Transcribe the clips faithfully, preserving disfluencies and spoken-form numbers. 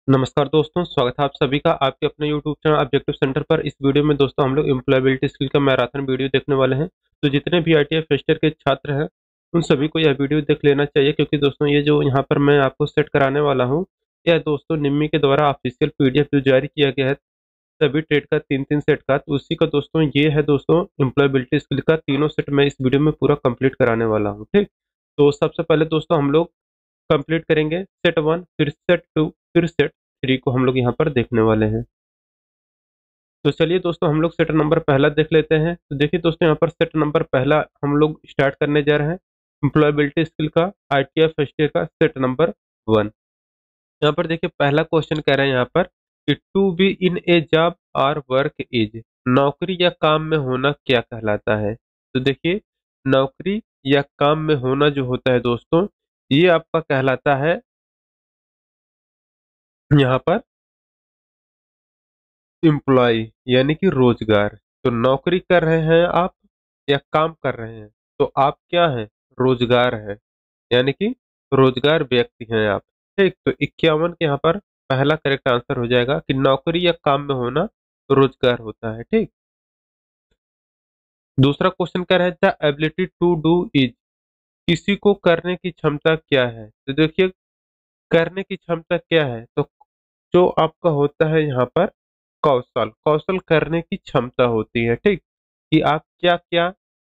नमस्कार दोस्तों, स्वागत है आप सभी का आपके अपने यूट्यूब चैनल ऑब्जेक्टिव सेंटर पर। इस वीडियो में दोस्तों हम लोग एम्प्लॉयबिलिटी स्किल का मैराथन वीडियो देखने वाले हैं। तो जितने भी आईटीआई फर्स्ट ईयर के छात्र हैं उन सभी को यह वीडियो देख लेना चाहिए, क्योंकि दोस्तों ये जो यहाँ पर मैं आपको सेट कराने वाला हूँ, यह दोस्तों निम्मी के द्वारा ऑफिशियल पीडीएफ जो जारी किया गया है सभी ट्रेड का तीन तीन सेट का, तो उसी का दोस्तों ये है दोस्तों एम्प्लॉयबिलिटी स्किल का तीनों सेट मैं इस वीडियो में पूरा कंप्लीट कराने वाला हूँ। ठीक, तो सबसे पहले दोस्तों हम लोग कंप्लीट करेंगे सेट वन, फिर सेट टू, फिर सेट थ्री को हम लोग यहाँ पर देखने वाले हैं। तो चलिए दोस्तों हम लोग सेट नंबर पहला देख लेते हैं। तो देखिए दोस्तों यहाँ पर सेट नंबर पहला हम लोग स्टार्ट करने जा रहे हैं एम्प्लॉयबिलिटी स्किल का आईटीआई फर्स्ट ईयर का सेट नंबर वन। यहाँ पर देखिए पहला क्वेश्चन कह रहे हैं यहाँ पर कि to be in a job और वर्क इज, नौकरी या काम में होना क्या कहलाता है। तो देखिए नौकरी या काम में होना जो होता है दोस्तों, ये आपका कहलाता है यहाँ पर एम्प्लॉय, यानी कि रोजगार। तो नौकरी कर रहे हैं आप या काम कर रहे हैं, तो आप क्या हैं, रोजगार है, यानी कि रोजगार व्यक्ति हैं आप। ठीक, तो इक्यावन के यहाँ पर पहला करेक्ट आंसर हो जाएगा कि नौकरी या काम में होना रोजगार होता है। ठीक, दूसरा क्वेश्चन क्या है, the ability to do is, किसी को करने की क्षमता क्या है। तो देखिए करने की क्षमता क्या है, तो जो आपका होता है यहाँ पर कौशल, कौशल करने की क्षमता होती है। ठीक, कि आप क्या क्या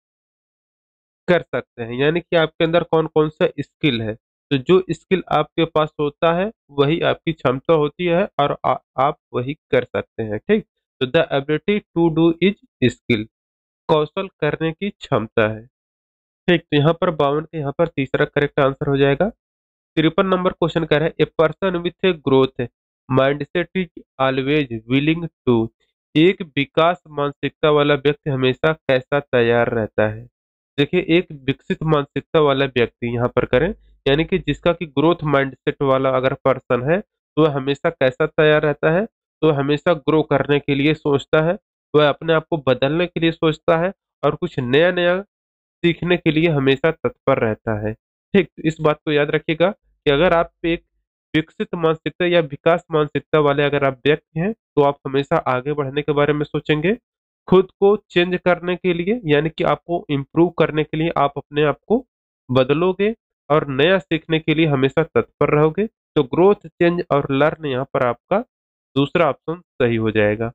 कर सकते हैं, यानी कि आपके अंदर कौन कौन सा स्किल है। तो जो स्किल आपके पास होता है वही आपकी क्षमता होती है और आ, आप वही कर सकते हैं। ठीक, तो the ability to do is skill, कौशल करने की क्षमता है। ठीक, तो यहाँ पर बावन के यहाँ पर तीसरा करेक्ट आंसर हो जाएगा। तिरपन नंबर क्वेश्चन कह रहा है a person with a growth mindset is always willing to, एक विकास मानसिकता वाला व्यक्ति हमेशा कैसा तैयार रहता है। देखिए एक विकसित मानसिकता वाला व्यक्ति यहाँ पर करें, यानी कि जिसका कि ग्रोथ माइंडसेट वाला अगर पर्सन है तो वह हमेशा कैसा तैयार रहता है, तो वह हमेशा ग्रो करने के लिए सोचता है, वह अपने आप को बदलने के लिए सोचता है और कुछ नया नया सीखने के लिए हमेशा तत्पर रहता है। ठीक, तो इस बात को याद रखिएगा कि अगर आप एक विकसित मानसिकता या विकास मानसिकता वाले अगर आप व्यक्ति हैं तो आप हमेशा आगे बढ़ने के बारे में सोचेंगे, खुद को चेंज करने के लिए, यानी कि आपको इम्प्रूव करने के लिए आप अपने आप को बदलोगे और नया सीखने के लिए हमेशा तत्पर रहोगे। तो ग्रोथ, चेंज और लर्न यहाँ पर आपका दूसरा ऑप्शन सही हो जाएगा।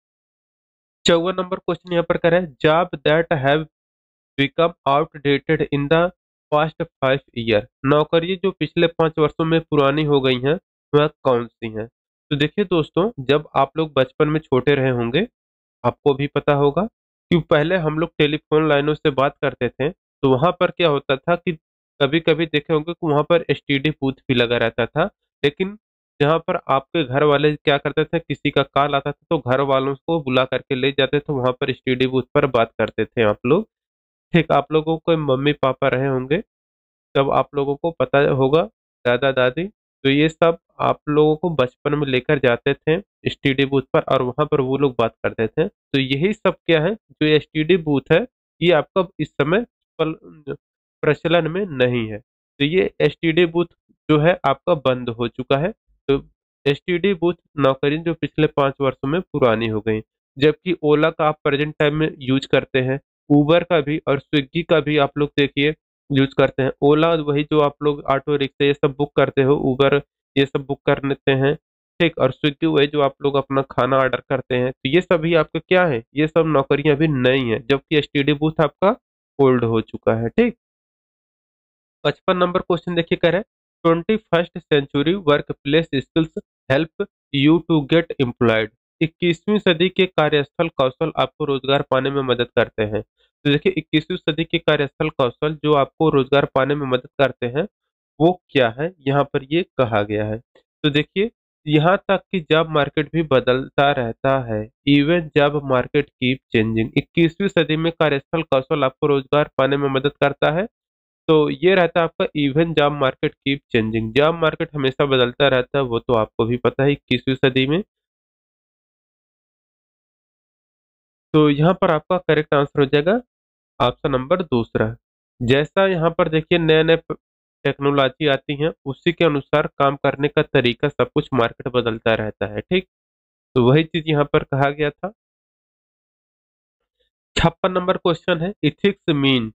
चौवन नंबर क्वेश्चन यहाँ पर कह रहा है job that have become outdated in the past five year, नौकरी जो पिछले पांच वर्षों में पुरानी हो गई हैं वह कौन सी हैं। तो देखिए दोस्तों जब आप लोग बचपन में छोटे रहे होंगे आपको भी पता होगा कि पहले हम लोग टेलीफोन लाइनों से बात करते थे, तो वहां पर क्या होता था कि कभी कभी देखे होंगे कि वहां पर एसटीडी बूथ भी लगा रहता था। लेकिन जहाँ पर आपके घर वाले क्या करते थे, किसी का कॉल आता था तो घर वालों को बुला करके ले जाते थे, वहां पर एसटीडी बूथ पर बात करते थे आप लोग। ठीक, आप लोगों को मम्मी पापा रहे होंगे तब आप लोगों को पता होगा, दादा दादी, तो ये सब आप लोगों को बचपन में लेकर जाते थे एसटीडी बूथ पर और वहां पर वो लोग बात करते थे। तो यही सब क्या है, जो एसटीडी बूथ है ये आपका इस समय पल- प्रचलन में नहीं है। तो ये एसटीडी बूथ जो है आपका बंद हो चुका है। तो एसटीडी बूथ नौकरी जो पिछले पांच वर्षों में पुरानी हो गई, जबकि ओला का आप प्रेजेंट टाइम में यूज करते हैं, उबर का भी और स्विगी का भी आप लोग देखिए यूज करते हैं। ओला वही जो आप लोग ऑटो रिक्शा ये सब बुक करते हो, उबर ये सब बुक कर लेते हैं। ठीक, और स्विगी वही जो आप लोग अपना खाना ऑर्डर करते हैं। तो ये सभी आपका क्या है, ये सब नौकरियां अभी नई हैं, जबकि एसटीडी बूथ आपका ओल्ड हो चुका है। ठीक, पचपन नंबर क्वेश्चन देखिए कह रहे हैं twenty first century workplace skills help you to get employed, इक्कीसवीं सदी के कार्यस्थल कौशल आपको रोजगार पाने में मदद करते हैं। तो देखिए इक्कीसवीं सदी के कार्यस्थल कौशल जो आपको रोजगार पाने में मदद करते हैं वो क्या है, यहाँ पर ये कहा गया है। तो देखिए यहाँ तक कि जॉब मार्केट भी बदलता रहता है, even job market keep changing, इक्कीसवीं सदी में कार्यस्थल कौशल आपको रोजगार पाने में मदद करता है। तो ये रहता है आपका even job market keep changing, job market हमेशा बदलता रहता है, वो तो आपको भी पता है इक्कीसवीं सदी में। तो यहाँ पर आपका करेक्ट आंसर हो जाएगा ऑप्शन नंबर दूसरा। जैसा यहाँ पर देखिए नए नए टेक्नोलॉजी आती है, उसी के अनुसार काम करने का तरीका, सब कुछ मार्केट बदलता रहता है। ठीक, तो वही चीज यहाँ पर कहा गया था। छप्पन नंबर क्वेश्चन है, इथिक्स मीन,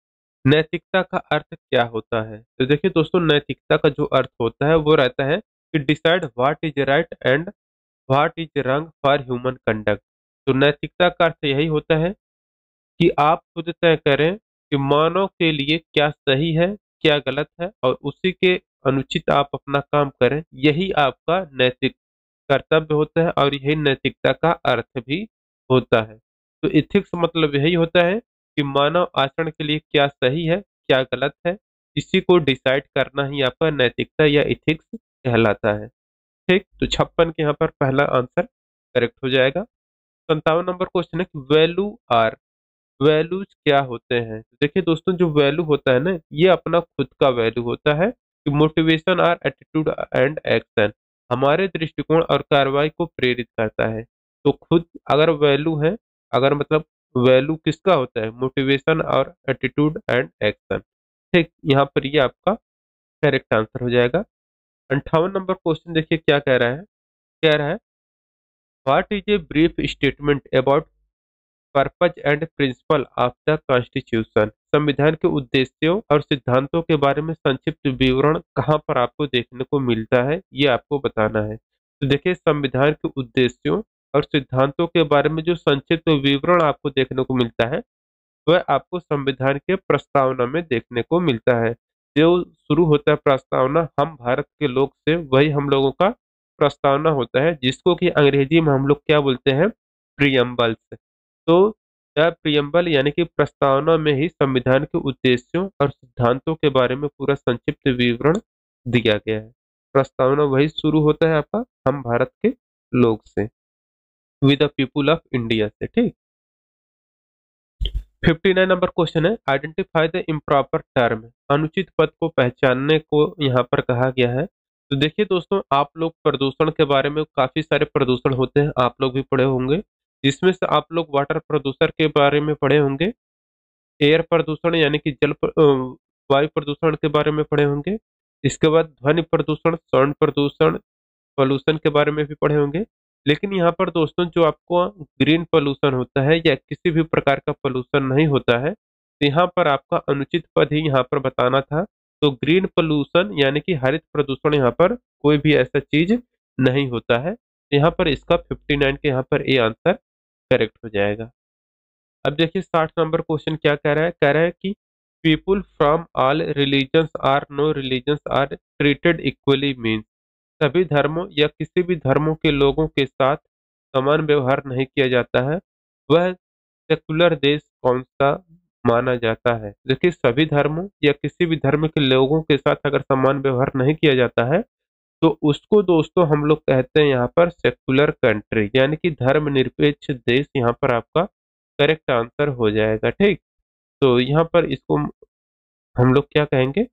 नैतिकता का अर्थ क्या होता है? तो देखिए दोस्तों, नैतिकता का जो अर्थ होता है वो रहता है कि decide what is right and what is wrong for human conduct. तो नैतिकता का अर्थ यही होता है कि आप खुद तय करें कि मानव के लिए क्या सही है, क्या गलत है, और उसी के अनुचित आप अपना काम करें। यही आपका नैतिक कर्तव्य होता है और यही नैतिकता का अर्थ भी होता है। तो इथिक्स मतलब यही होता है कि मानव आचरण के लिए क्या सही है, क्या गलत है, इसी को डिसाइड करना ही आपका नैतिकता या इथिक्स कहलाता है। ठीक, तो छप्पन के यहाँ पर पहला आंसर करेक्ट हो जाएगा। संतावन नंबर क्वेश्चन है कि वैल्यू आर, वैल्यूज क्या होते हैं? तो देखिए दोस्तों, जो वैल्यू होता है ना, ये अपना खुद का वैल्यू होता है कि मोटिवेशन और एटीट्यूड एंड एक्शन, हमारे दृष्टिकोण और कार्रवाई को प्रेरित करता है। तो खुद अगर वैल्यू है, अगर मतलब वैल्यू किसका होता है? मोटिवेशन और एटीट्यूड एंड एक्शन। ठीक, यहाँ पर ये आपका करेक्ट आंसर हो जाएगा। अंठावन नंबर क्वेश्चन देखिए क्या कह रहा है, कह रहा है what is a brief statement about purpose and principle of the constitution. संविधान के उद्देश्यों और सिद्धांतों के बारे में संक्षिप्त विवरण कहाँ पर आपको देखने को मिलता है, ये आपको बताना है। तो देखिए, संविधान के उद्देश्यों और सिद्धांतों के बारे में जो संक्षिप्त विवरण आपको देखने को मिलता है, वह आपको संविधान के प्रस्तावना में देखने को मिलता है। जो शुरू होता है प्रस्तावना, हम भारत के लोग से, वही हम लोगों का प्रस्तावना होता है, जिसको कि अंग्रेजी में हम लोग क्या बोलते हैं? प्रियम्बल्स। तो यह प्रियम्बल यानी कि प्रस्तावना में ही संविधान के उद्देश्यों और सिद्धांतों के बारे में पूरा संक्षिप्त विवरण दिया गया है। प्रस्तावना वही शुरू होता है आपका हम भारत के लोग से, with the people of India से। ठीक, फिफ्टी नाइन नंबर क्वेश्चन है, आइडेंटिफाई द इम्प्रॉपर टर्म, अनुचित पद को पहचानने को यहाँ पर कहा गया है। तो देखिए दोस्तों, आप लोग प्रदूषण के बारे में, काफी सारे प्रदूषण होते हैं, आप लोग भी पढ़े होंगे। इसमें से आप लोग वाटर प्रदूषण के बारे में पढ़े होंगे, एयर प्रदूषण यानी कि जल प्र- अ, वायु प्रदूषण के बारे में पढ़े होंगे। इसके बाद ध्वनि प्रदूषण, साउंड प्रदूषण, पोल्यूशन के बारे में भी पढ़े होंगे। लेकिन यहाँ पर दोस्तों, जो आपको ग्रीन पोल्यूशन होता है या किसी भी प्रकार का पोल्यूशन नहीं होता है, तो यहाँ पर आपका अनुचित पद ही यहाँ पर बताना था। तो ग्रीन पोल्यूशन यानी कि हरित प्रदूषण, यहाँ पर कोई भी ऐसा चीज नहीं होता है। यहाँ पर इसका फिफ्टी नाइन के यहाँ पर ए आंसर करेक्ट हो जाएगा। अब देखिए साठ नंबर क्वेश्चन क्या कह रहा है, कह रहा है कि people from all religions are no religions are treated equally means, सभी धर्मों या किसी भी धर्मों के लोगों के साथ समान व्यवहार नहीं किया जाता है, वह सेकुलर देश कौन सा माना जाता है? देखिए, सभी धर्मों या किसी भी धर्म के लोगों के साथ अगर समान व्यवहार नहीं किया जाता है, तो उसको दोस्तों हम लोग कहते हैं यहाँ पर सेकुलर कंट्री, यानी कि धर्मनिरपेक्ष देश यहाँ पर आपका करेक्ट आंसर हो जाएगा। ठीक, तो यहाँ पर इसको हम लोग क्या कहेंगे?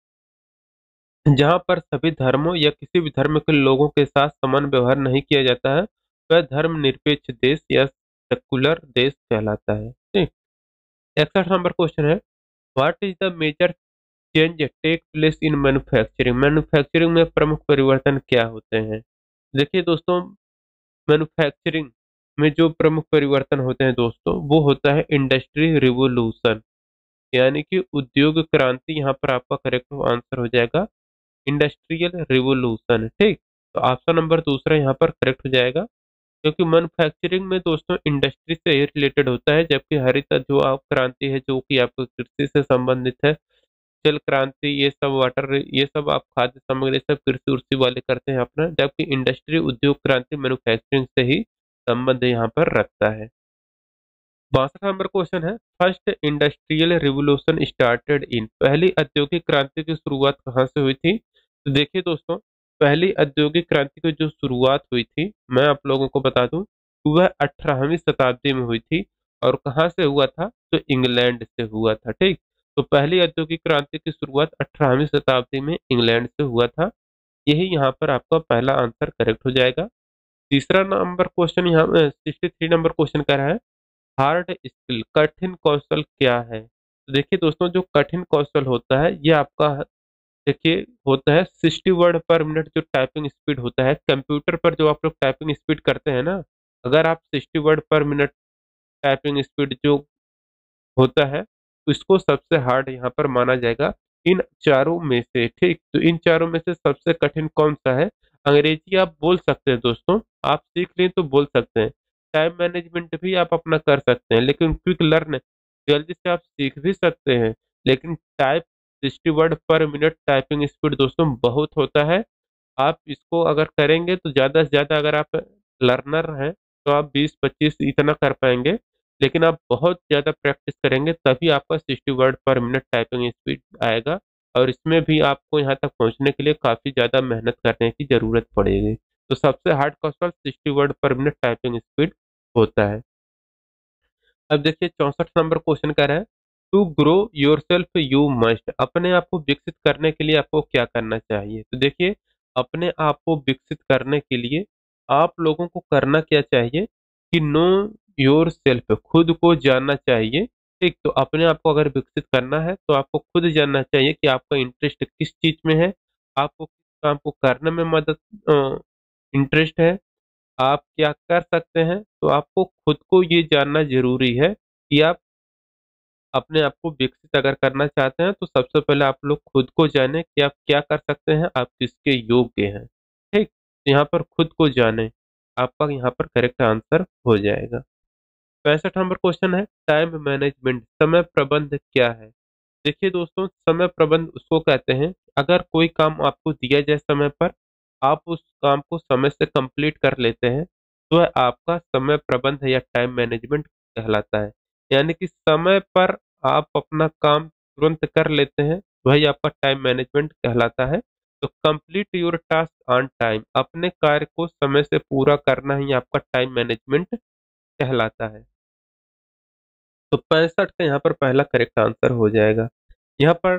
जहाँ पर सभी धर्मों या किसी भी धर्म के लोगों के साथ समान व्यवहार नहीं किया जाता है, वह धर्मनिरपेक्ष देश या सेकुलर देश कहलाता है। ठीक, इकसठ नंबर क्वेश्चन है, what is the major change take place in manufacturing, manufacturing में प्रमुख परिवर्तन क्या होते हैं? देखिए दोस्तों, मैन्युफैक्चरिंग में जो प्रमुख परिवर्तन होते हैं दोस्तों, वो होता है इंडस्ट्री रिवोल्यूशन, यानी कि उद्योग क्रांति। यहाँ पर आपका करेक्ट आंसर हो जाएगा इंडस्ट्रियल रिवोल्यूशन। ठीक, तो ऑप्शन नंबर दूसरा यहाँ पर करेक्ट हो जाएगा, क्योंकि मैन्युफैक्चरिंग में दोस्तों इंडस्ट्री से रिलेटेड होता है, जबकि हरित जो आप क्रांति है जो कि आपको कृषि से संबंधित है, जल क्रांति ये सब, वाटर ये सब आप खाद्य सामग्री सब कृषि उर्षि वाले करते हैं अपना, जबकि इंडस्ट्री उद्योग क्रांति मैन्युफैक्चरिंग से ही संबंध यहाँ पर रखता है। बासठ नंबर क्वेश्चन है, first industrial revolution started in, पहली औद्योगिक क्रांति की शुरुआत कहाँ से हुई थी? तो देखिए दोस्तों, पहली औद्योगिक क्रांति की जो शुरुआत हुई थी, मैं आप लोगों को बता दूं, वह अठारहवीं शताब्दी में हुई थी। और कहाँ से हुआ था? तो इंग्लैंड से हुआ था। ठीक, तो पहली औद्योगिक क्रांति की शुरुआत अठारहवीं शताब्दी में इंग्लैंड से हुआ था। यही यहाँ पर आपका पहला आंसर करेक्ट हो जाएगा। तीसरा नंबर क्वेश्चन, यहाँ सिक्सटी थ्री नंबर क्वेश्चन कह रहा है, हार्ड स्किल, कठिन कौशल क्या है? तो देखिए दोस्तों, जो कठिन कौशल होता है, ये आपका देखिए होता है सिक्सटी वर्ड पर मिनट जो टाइपिंग स्पीड होता है कंप्यूटर पर, जो आप लोग टाइपिंग स्पीड करते हैं ना, अगर आप sixty word per minute typing speed जो होता है उसको सबसे हार्ड यहाँ पर माना जाएगा इन चारों में से। ठीक, तो इन चारों में से सबसे कठिन कौन सा है? अंग्रेजी आप बोल सकते हैं दोस्तों, आप सीख लें तो बोल सकते हैं। टाइम मैनेजमेंट भी आप अपना कर सकते हैं, लेकिन क्विक लर्न जल्दी से आप सीख भी सकते हैं। लेकिन type sixty word per minute typing speed दोस्तों बहुत होता है। आप इसको अगर करेंगे तो ज़्यादा से ज़्यादा, अगर आप लर्नर हैं तो आप बीस पच्चीस इतना कर पाएंगे। लेकिन आप बहुत ज़्यादा प्रैक्टिस करेंगे तभी आपका sixty word per minute typing speed आएगा। और इसमें भी आपको यहाँ तक पहुँचने के लिए काफ़ी ज़्यादा मेहनत करने की ज़रूरत पड़ेगी। तो सबसे हार्ड कौशल sixty word per minute typing speed होता है। अब देखिए चौसठ नंबर क्वेश्चन कर रहा है, to grow yourself you must, अपने आप को विकसित करने के लिए आपको क्या करना चाहिए? तो देखिए अपने आप को विकसित करने के लिए आप लोगों को करना क्या चाहिए कि नो योर सेल्फ, खुद को जानना चाहिए। ठीक, तो अपने आप को अगर विकसित करना है तो आपको खुद जानना चाहिए कि आपका इंटरेस्ट किस चीज में है, आपको किस काम को करने में मदद इंटरेस्ट है, आप क्या कर सकते हैं। तो आपको खुद को ये जानना ज़रूरी है कि आप अपने आप को विकसित अगर करना चाहते हैं तो सबसे पहले आप लोग खुद को जानें कि आप क्या कर सकते हैं, आप किसके योग्य हैं। ठीक? तो यहाँ पर खुद को जानें, आपका यहाँ पर करेक्ट आंसर हो जाएगा। पैंसठ नंबर क्वेश्चन है, टाइम मैनेजमेंट, समय प्रबंध क्या है? देखिए दोस्तों समय प्रबंध उसको कहते हैं अगर कोई काम आपको दिया जाए समय पर, आप उस काम को समय से कंप्लीट कर लेते हैं तो वह आपका समय प्रबंध या टाइम मैनेजमेंट कहलाता है। यानी कि समय पर आप अपना काम तुरंत कर लेते हैं, वही आपका टाइम मैनेजमेंट कहलाता है। तो complete your task on time, अपने कार्य को समय से पूरा करना ही आपका टाइम मैनेजमेंट कहलाता है। तो पैंसठ का यहाँ पर पहला करेक्ट आंसर हो जाएगा। यहाँ पर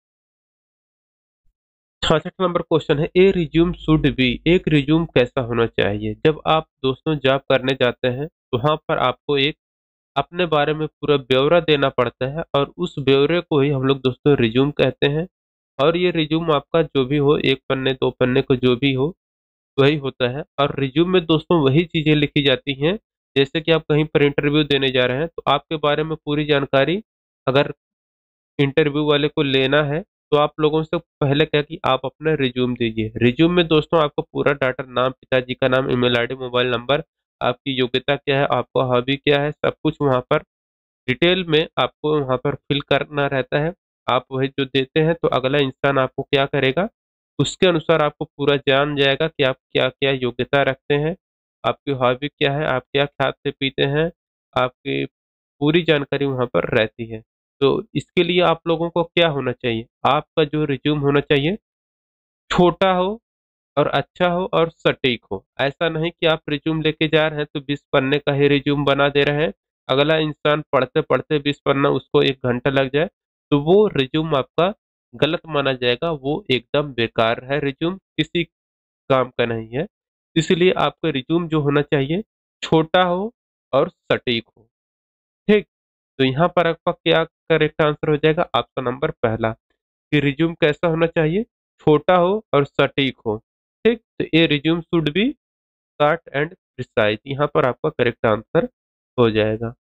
छाछठ नंबर क्वेश्चन है, ए रिज्यूम शुड बी, एक रिज्यूम कैसा होना चाहिए? जब आप दोस्तों जॉब करने जाते हैं तो वहाँ पर आपको एक अपने बारे में पूरा ब्यौरा देना पड़ता है और उस ब्यौरे को ही हम लोग दोस्तों रिज्यूम कहते हैं। और ये रिज्यूम आपका जो भी हो, एक पन्ने दो पन्ने को जो भी हो वही होता है। और रिज्यूम में दोस्तों वही चीजें लिखी जाती हैं, जैसे कि आप कहीं पर इंटरव्यू देने जा रहे हैं तो आपके बारे में पूरी जानकारी अगर इंटरव्यू वाले को लेना है तो आप लोगों से पहले क्या कि आप अपना रिज्यूम दीजिए। रिज्यूम में दोस्तों आपको पूरा डाटा, नाम, पिताजी का नाम, ईमेल आईडी, मोबाइल नंबर, आपकी योग्यता क्या है, आपका हॉबी क्या है, सब कुछ वहाँ पर डिटेल में आपको वहाँ पर फिल करना रहता है। आप वही जो देते हैं तो अगला इंसान आपको क्या करेगा, उसके अनुसार आपको पूरा जान जाएगा कि आप क्या क्या योग्यता रखते हैं, आपकी हॉबी क्या है, आप क्या खाते पीते हैं, आपकी पूरी जानकारी वहाँ पर रहती है। तो इसके लिए आप लोगों को क्या होना चाहिए, आपका जो रिज्यूम होना चाहिए छोटा हो और अच्छा हो और सटीक हो। ऐसा नहीं कि आप रिज्यूम लेके जा रहे हैं तो बीस पन्ने का ही रिज्यूम बना दे रहे हैं, अगला इंसान पढ़ते पढ़ते बीस पन्ना उसको एक घंटा लग जाए तो वो रिज्यूम आपका गलत माना जाएगा, वो एकदम बेकार है, रिज्यूम किसी काम का नहीं है। इसलिए आपका रिज्यूम जो होना चाहिए छोटा हो और सटीक हो। ठीक, तो यहाँ पर आपका क्या करेक्ट आंसर हो जाएगा, ऑप्शन नंबर पहला कि रिज्यूम कैसा होना चाहिए, छोटा हो और सटीक हो। ठीक, तो ये resume should be short and precise, यहाँ पर आपका करेक्ट आंसर हो जाएगा।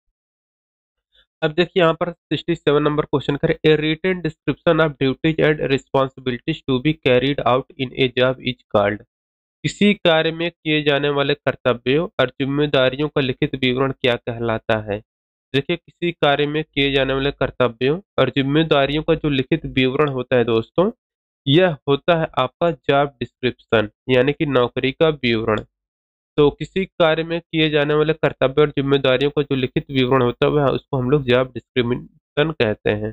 अब देखिए यहाँ पर सिक्सटी सेवन नंबर क्वेश्चन करें, a written description of duties and responsibilities to be carried out in a job is called, किसी कार्य में किए जाने वाले कर्तव्यों और जिम्मेदारियों का लिखित विवरण क्या कहलाता है? देखिए किसी कार्य में किए जाने वाले कर्तव्यों और जिम्मेदारियों का जो लिखित विवरण होता है दोस्तों, यह होता है आपका जॉब डिस्क्रिप्शन, यानी कि नौकरी का विवरण। तो किसी कार्य में किए जाने वाले कर्तव्य और जिम्मेदारियों का जो लिखित विवरण होता है वह उसको हम लोग जॉब डिस्क्रिप्शन कहते हैं।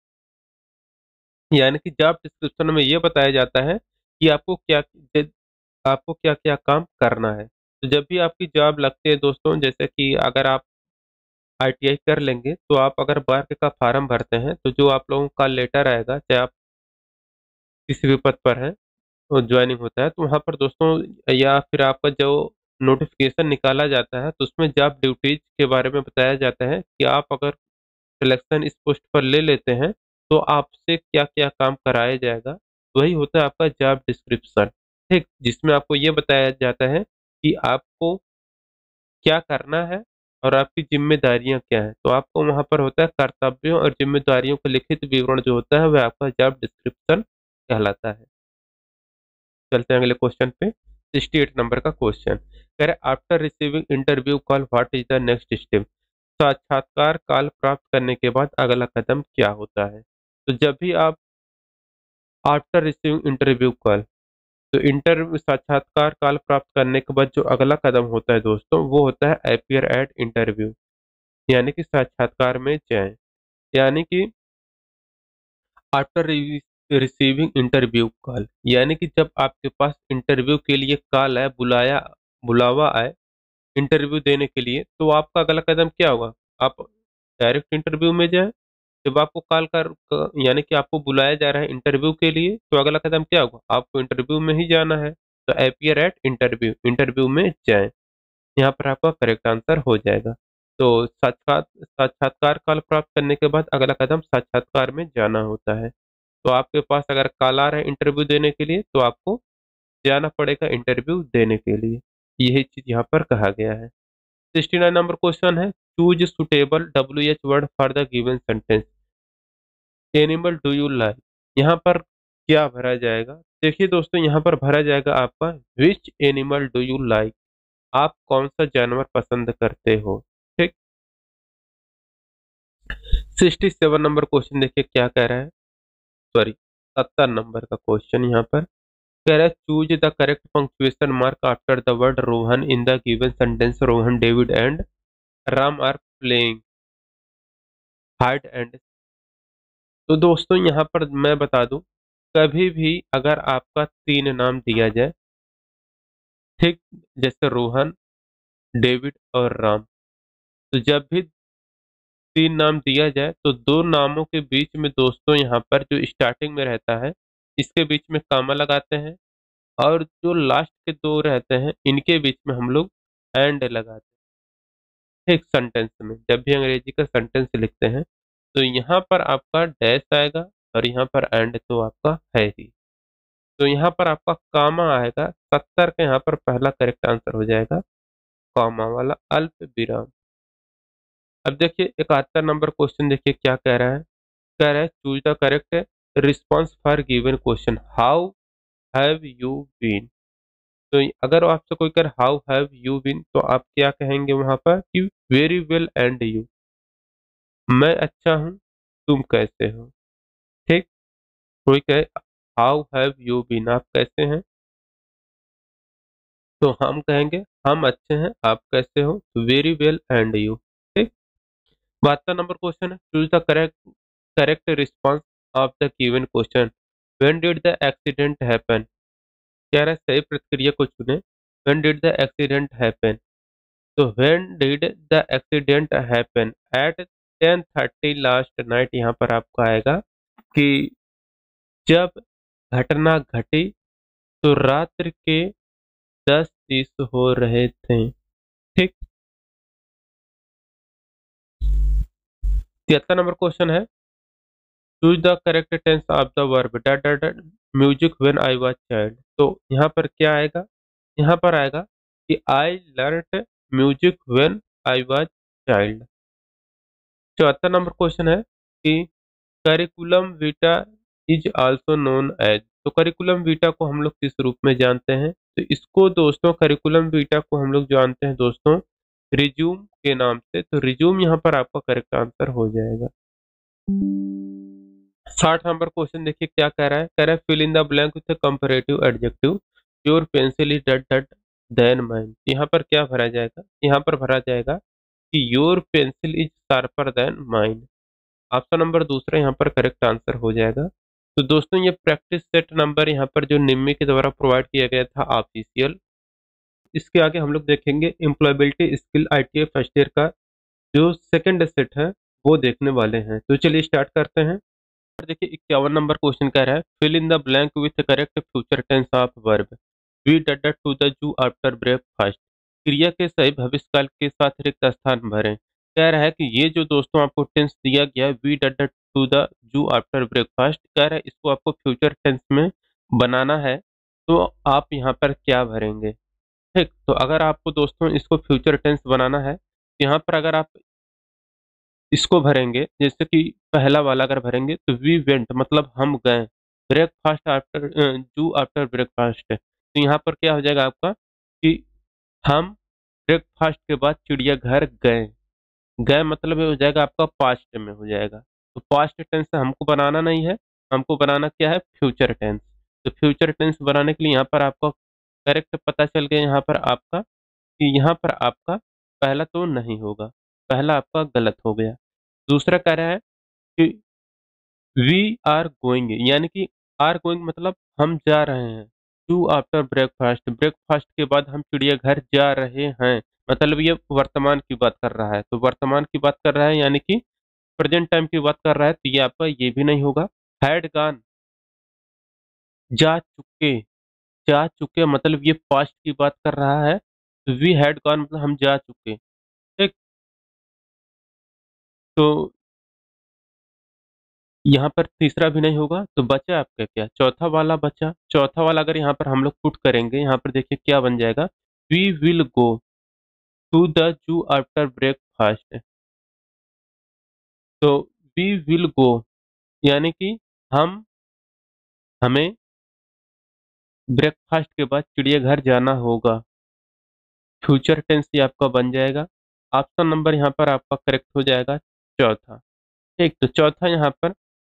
यानी कि जॉब डिस्क्रिप्शन में ये बताया जाता है कि आपको क्या आपको क्या क्या काम करना है। तो जब भी आपकी जॉब लगती है दोस्तों, जैसे कि अगर आप आई टी आई कर लेंगे तो आप अगर वर्क का फॉर्म भरते हैं तो जो आप लोगों का लेटर आएगा, चाहे आप किसी भी पद पर हैं तो ज्वाइनिंग होता है तो वहाँ पर दोस्तों, या फिर आपका जो नोटिफिकेशन निकाला जाता है तो उसमें जॉब ड्यूटीज के बारे में बताया जाता है कि आप अगर सिलेक्शन इस पोस्ट पर ले लेते हैं तो आपसे क्या क्या काम कराया जाएगा। वही होता है आपका जॉब डिस्क्रिप्शन। ठीक, जिसमें आपको ये बताया जाता है कि आपको क्या करना है और आपकी जिम्मेदारियां क्या हैं। तो आपको वहां पर होता है कर्तव्यों और जिम्मेदारियों का लिखित विवरण जो होता है वह आपका जॉब डिस्क्रिप्शन कहलाता है। चलते हैं अगले क्वेश्चन पे। सिक्सटी एट नंबर का क्वेश्चन कह रहे after receiving interview call what is the next step. साक्षात्कार कॉल प्राप्त करने के बाद अगला कदम क्या होता है। तो जब भी आप आफ्टर रिसीविंग इंटरव्यू कॉल, तो इंटरव्यू साक्षात्कार कॉल प्राप्त करने के बाद जो अगला कदम होता है दोस्तों वो होता है अपियर एट इंटरव्यू, यानी कि साक्षात्कार में जाएं। यानी कि आफ्टर रिसीविंग इंटरव्यू कॉल, यानी कि जब आपके पास इंटरव्यू के लिए कॉल आए, बुलाया बुलावा आए इंटरव्यू देने के लिए, तो आपका अगला कदम क्या होगा। आप डायरेक्ट इंटरव्यू में जाए। जब आपको कॉल कर क- यानी कि आपको बुलाया जा रहा है इंटरव्यू के लिए, तो अगला कदम क्या होगा, आपको इंटरव्यू में ही जाना है। तो अपियर एट इंटरव्यू, इंटरव्यू में जाएं। यहाँ पर आपका करेक्ट आंसर हो जाएगा। तो साक्षात साक्षात्कार कॉल प्राप्त करने के बाद अगला कदम साक्षात्कार में जाना होता है। तो आपके पास अगर कॉल आ रहा है इंटरव्यू देने के लिए, तो आपको जाना पड़ेगा इंटरव्यू देने के लिए। यही चीज यहाँ पर कहा गया है। सिक्सटी नाइन नंबर क्वेश्चन है choose suitable W H word for the given sentence. Animal do you like, यहाँ पर क्या भरा जाएगा। देखिए दोस्तों, यहाँ पर भरा जाएगा आपका which animal do you like, आप कौन सा जानवर पसंद करते हो। ठीक। सिक्सटी सेवन नंबर क्वेश्चन देखिए क्या कह रहा है, सॉरी सत्तर नंबर का क्वेश्चन यहाँ पर कह रहा है choose the correct punctuation mark after the word Rohan in the given sentence. Rohan, David and Ram are playing hide and. तो दोस्तों यहाँ पर मैं बता दूं, कभी भी अगर आपका तीन नाम दिया जाए, ठीक, जैसे रोहन, डेविड और राम, तो जब भी तीन नाम दिया जाए तो दो नामों के बीच में दोस्तों यहाँ पर जो स्टार्टिंग में रहता है इसके बीच में कामा लगाते हैं, और जो लास्ट के दो रहते हैं इनके बीच में हम लोग एंड लगाते हैं। एक सेंटेंस में जब भी अंग्रेजी का सेंटेंस लिखते हैं तो यहाँ पर आपका डैश आएगा और यहाँ पर एंड तो आपका है ही। तो यहाँ पर आपका कामा आएगा। सत्तर का यहाँ पर पहला करेक्ट आंसर हो जाएगा कामा वाला अल्प विराम। अब देखिए इकहत्तर नंबर क्वेश्चन देखिए क्या कह रहा है। कह रहा है choose the correct response for given question how have you been. तो अगर आपसे कोई कर हाउ हैव यू बीन, तो आप क्या कहेंगे वहां पर कि वेरी वेल एंड यू, मैं अच्छा हूँ, तुम कैसे हो। ठीक। कोई कहे हाउ हैव यू बीन, आप कैसे हैं, तो हम कहेंगे हम अच्छे हैं, आप कैसे हो, तो वेरी वेल एंड यू। ठीक। बहत्तर नंबर क्वेश्चन है choose the correct correct response of the given question when did the accident happen. कह रहा है सही प्रतिक्रिया को चुने। When did the accident happen, तो when did the accident happen at ten thirty last night, यहाँ पर आपको आएगा कि जब घटना घटी तो रात्रि के दस तीस हो रहे थे। ठीक। तिहत्तर नंबर क्वेश्चन है choose the correct tense of the verb dot dot music when I was child. तो यहाँ पर क्या आएगा, यहाँ पर आएगा कि I learn music when I was child. चौहत्तर नंबर क्वेश्चन है कि curriculum vitae is also known as. तो करिकुलम वीटा को हम लोग किस रूप में जानते हैं, तो इसको दोस्तों करिकुलम वीटा को हम लोग जानते हैं दोस्तों रिज्यूम के नाम से। तो रिज्यूम यहाँ पर आपका करेक्ट आंसर हो जाएगा। साठ नंबर क्वेश्चन देखिए क्या कह रहा है। कह रहा है fill in the blank with comparative adjective your pencil is dot dot than mine. यहाँ पर क्या भरा जाएगा, यहाँ पर भरा जाएगा कि your pencil is sharper than mine. Option number दूसरा यहाँ पर करेक्ट आंसर हो जाएगा। तो दोस्तों ये प्रैक्टिस सेट नंबर यहाँ पर जो निम्मी के द्वारा प्रोवाइड किया गया था ऑफिशियल, इसके आगे हम लोग देखेंगे employability skill ITI first year का जो सेकंड सेट है वो देखने वाले हैं। तो चलिए स्टार्ट करते हैं। देखिए इक्यावन नंबर क्वेश्चन कह रहा है fill in the blank with correct future tense of verb we dot to the zoo after breakfast. क्रिया के सही भविष्यकाल के साथ रिक्त स्थान भरें। कह रहा है कि ये जो दोस्तों आपको टेंस दिया गया है we dot to the zoo after breakfast, कह रहा है इसको आपको फ्यूचर टेंस में बनाना है तो आप यहाँ पर क्या भरेंगे। ठीक, तो अगर आपको दोस्तों इसको फ्यूचर टेंस बनाना है, यहाँ पर अगर आप इसको भरेंगे, जैसे कि पहला वाला अगर भरेंगे तो वी वेंट मतलब हम गए, breakfast after zoo after breakfast, तो यहाँ पर क्या हो जाएगा आपका कि हम ब्रेकफास्ट के बाद चिड़ियाघर गए। गए मतलब ये हो जाएगा आपका पास्ट में हो जाएगा। तो पास्ट टेंस हमको बनाना नहीं है, हमको बनाना क्या है, फ्यूचर टेंस। तो फ्यूचर टेंस बनाने के लिए यहाँ पर आपका करेक्ट पता चल गया, यहाँ पर आपका कि यहाँ पर आपका पहला तो नहीं होगा, पहला आपका गलत हो गया। दूसरा कह रहा है कि वी आर गोइंग, यानी कि आर गोइंग मतलब हम जा रहे हैं, टू आफ्टर ब्रेकफास्ट, ब्रेकफास्ट के बाद हम चिड़ियाघर जा रहे हैं, मतलब ये वर्तमान की बात कर रहा है। तो वर्तमान की बात कर रहा है यानी कि प्रेजेंट टाइम की बात कर रहा है, तो ये आपका ये भी नहीं होगा। हैड गॉन, जा चुके, जा चुके मतलब ये पास्ट की बात कर रहा है, तो वी हैड गॉन मतलब हम जा चुके। ठीक, तो यहाँ पर तीसरा भी नहीं होगा, तो बचा आपका क्या, चौथा वाला बचा। चौथा वाला अगर यहाँ पर हम लोग पुट करेंगे, यहाँ पर देखिए क्या बन जाएगा, we will go to the zoo after breakfast. तो वी विल गो यानी कि हम हमें ब्रेकफास्ट के बाद चिड़ियाघर जाना होगा। फ्यूचर टेंस ये आपका बन जाएगा। ऑप्शन नंबर यहाँ पर आपका करेक्ट हो जाएगा चौथा। ठीक, तो चौथा यहाँ पर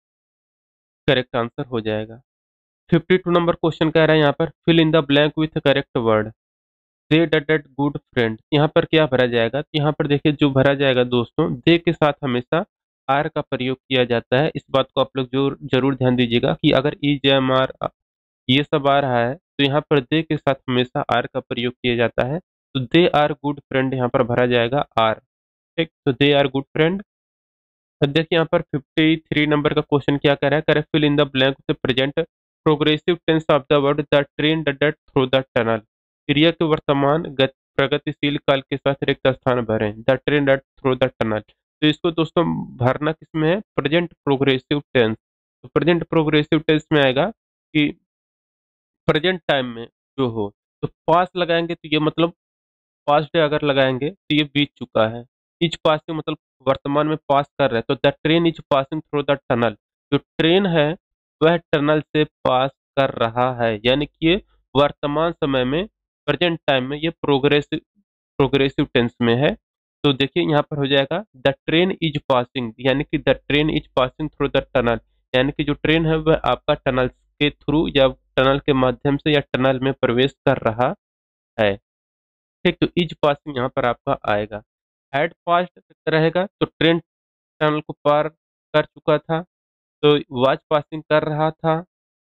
करेक्ट आंसर हो जाएगा। फिफ्टी टू नंबर क्वेश्चन कह रहा है यहाँ पर fill in the blank with correct word. They dot good friend, यहाँ पर क्या भरा जाएगा, तो यहाँ पर देखिए जो भरा जाएगा दोस्तों, दे के साथ हमेशा आर का प्रयोग किया जाता है। इस बात को आप लोग जो जरूर ध्यान दीजिएगा कि अगर ई जे एम आर ये सब आ रहा है तो यहाँ पर दे के साथ हमेशा आर का प्रयोग किया जाता है। तो दे आर गुड फ्रेंड यहाँ पर भरा जाएगा आर। ठीक, तो दे आर गुड फ्रेंड। अब देखिए यहाँ पर फिफ्टी थ्री नंबर का क्वेश्चन क्या कर रहा है, कर fill in the blank with present progressive tense of the word the train dot through the tunnel. क्रिया के वर्तमान गत, प्रगतिशील काल के साथ रिक्त स्थान भरें, the train dot through the tunnel. तो इसको दोस्तों भरना किसमें है, प्रेजेंट प्रोग्रेसिव टेंस। तो प्रेजेंट प्रोग्रेसिव टेंस में आएगा कि प्रेजेंट टाइम में जो हो, तो पास लगाएंगे तो ये मतलब पास्ट डे अगर लगाएंगे तो ये बीत चुका है। इज पासिंग मतलब वर्तमान में पास कर रहे हैं, तो the train is passing through the tunnel, जो ट्रेन है वह टनल से पास कर रहा है, यानी कि ये वर्तमान समय में प्रेजेंट टाइम में ये प्रोग्रेसिव प्रोग्रेसिव टेंस में है। तो देखिए यहाँ पर हो जाएगा द ट्रेन इज पासिंग, यानी कि the train is passing through the tunnel, यानी कि जो ट्रेन है वह आपका टनल के थ्रू या टनल के माध्यम से या टनल में प्रवेश कर रहा है। ठीक, तो इज पासिंग यहाँ पर आपका आएगा। हैड पास्ट रहेगा तो ट्रेन टनल को पार कर चुका था, तो वाज पासिंग कर रहा था,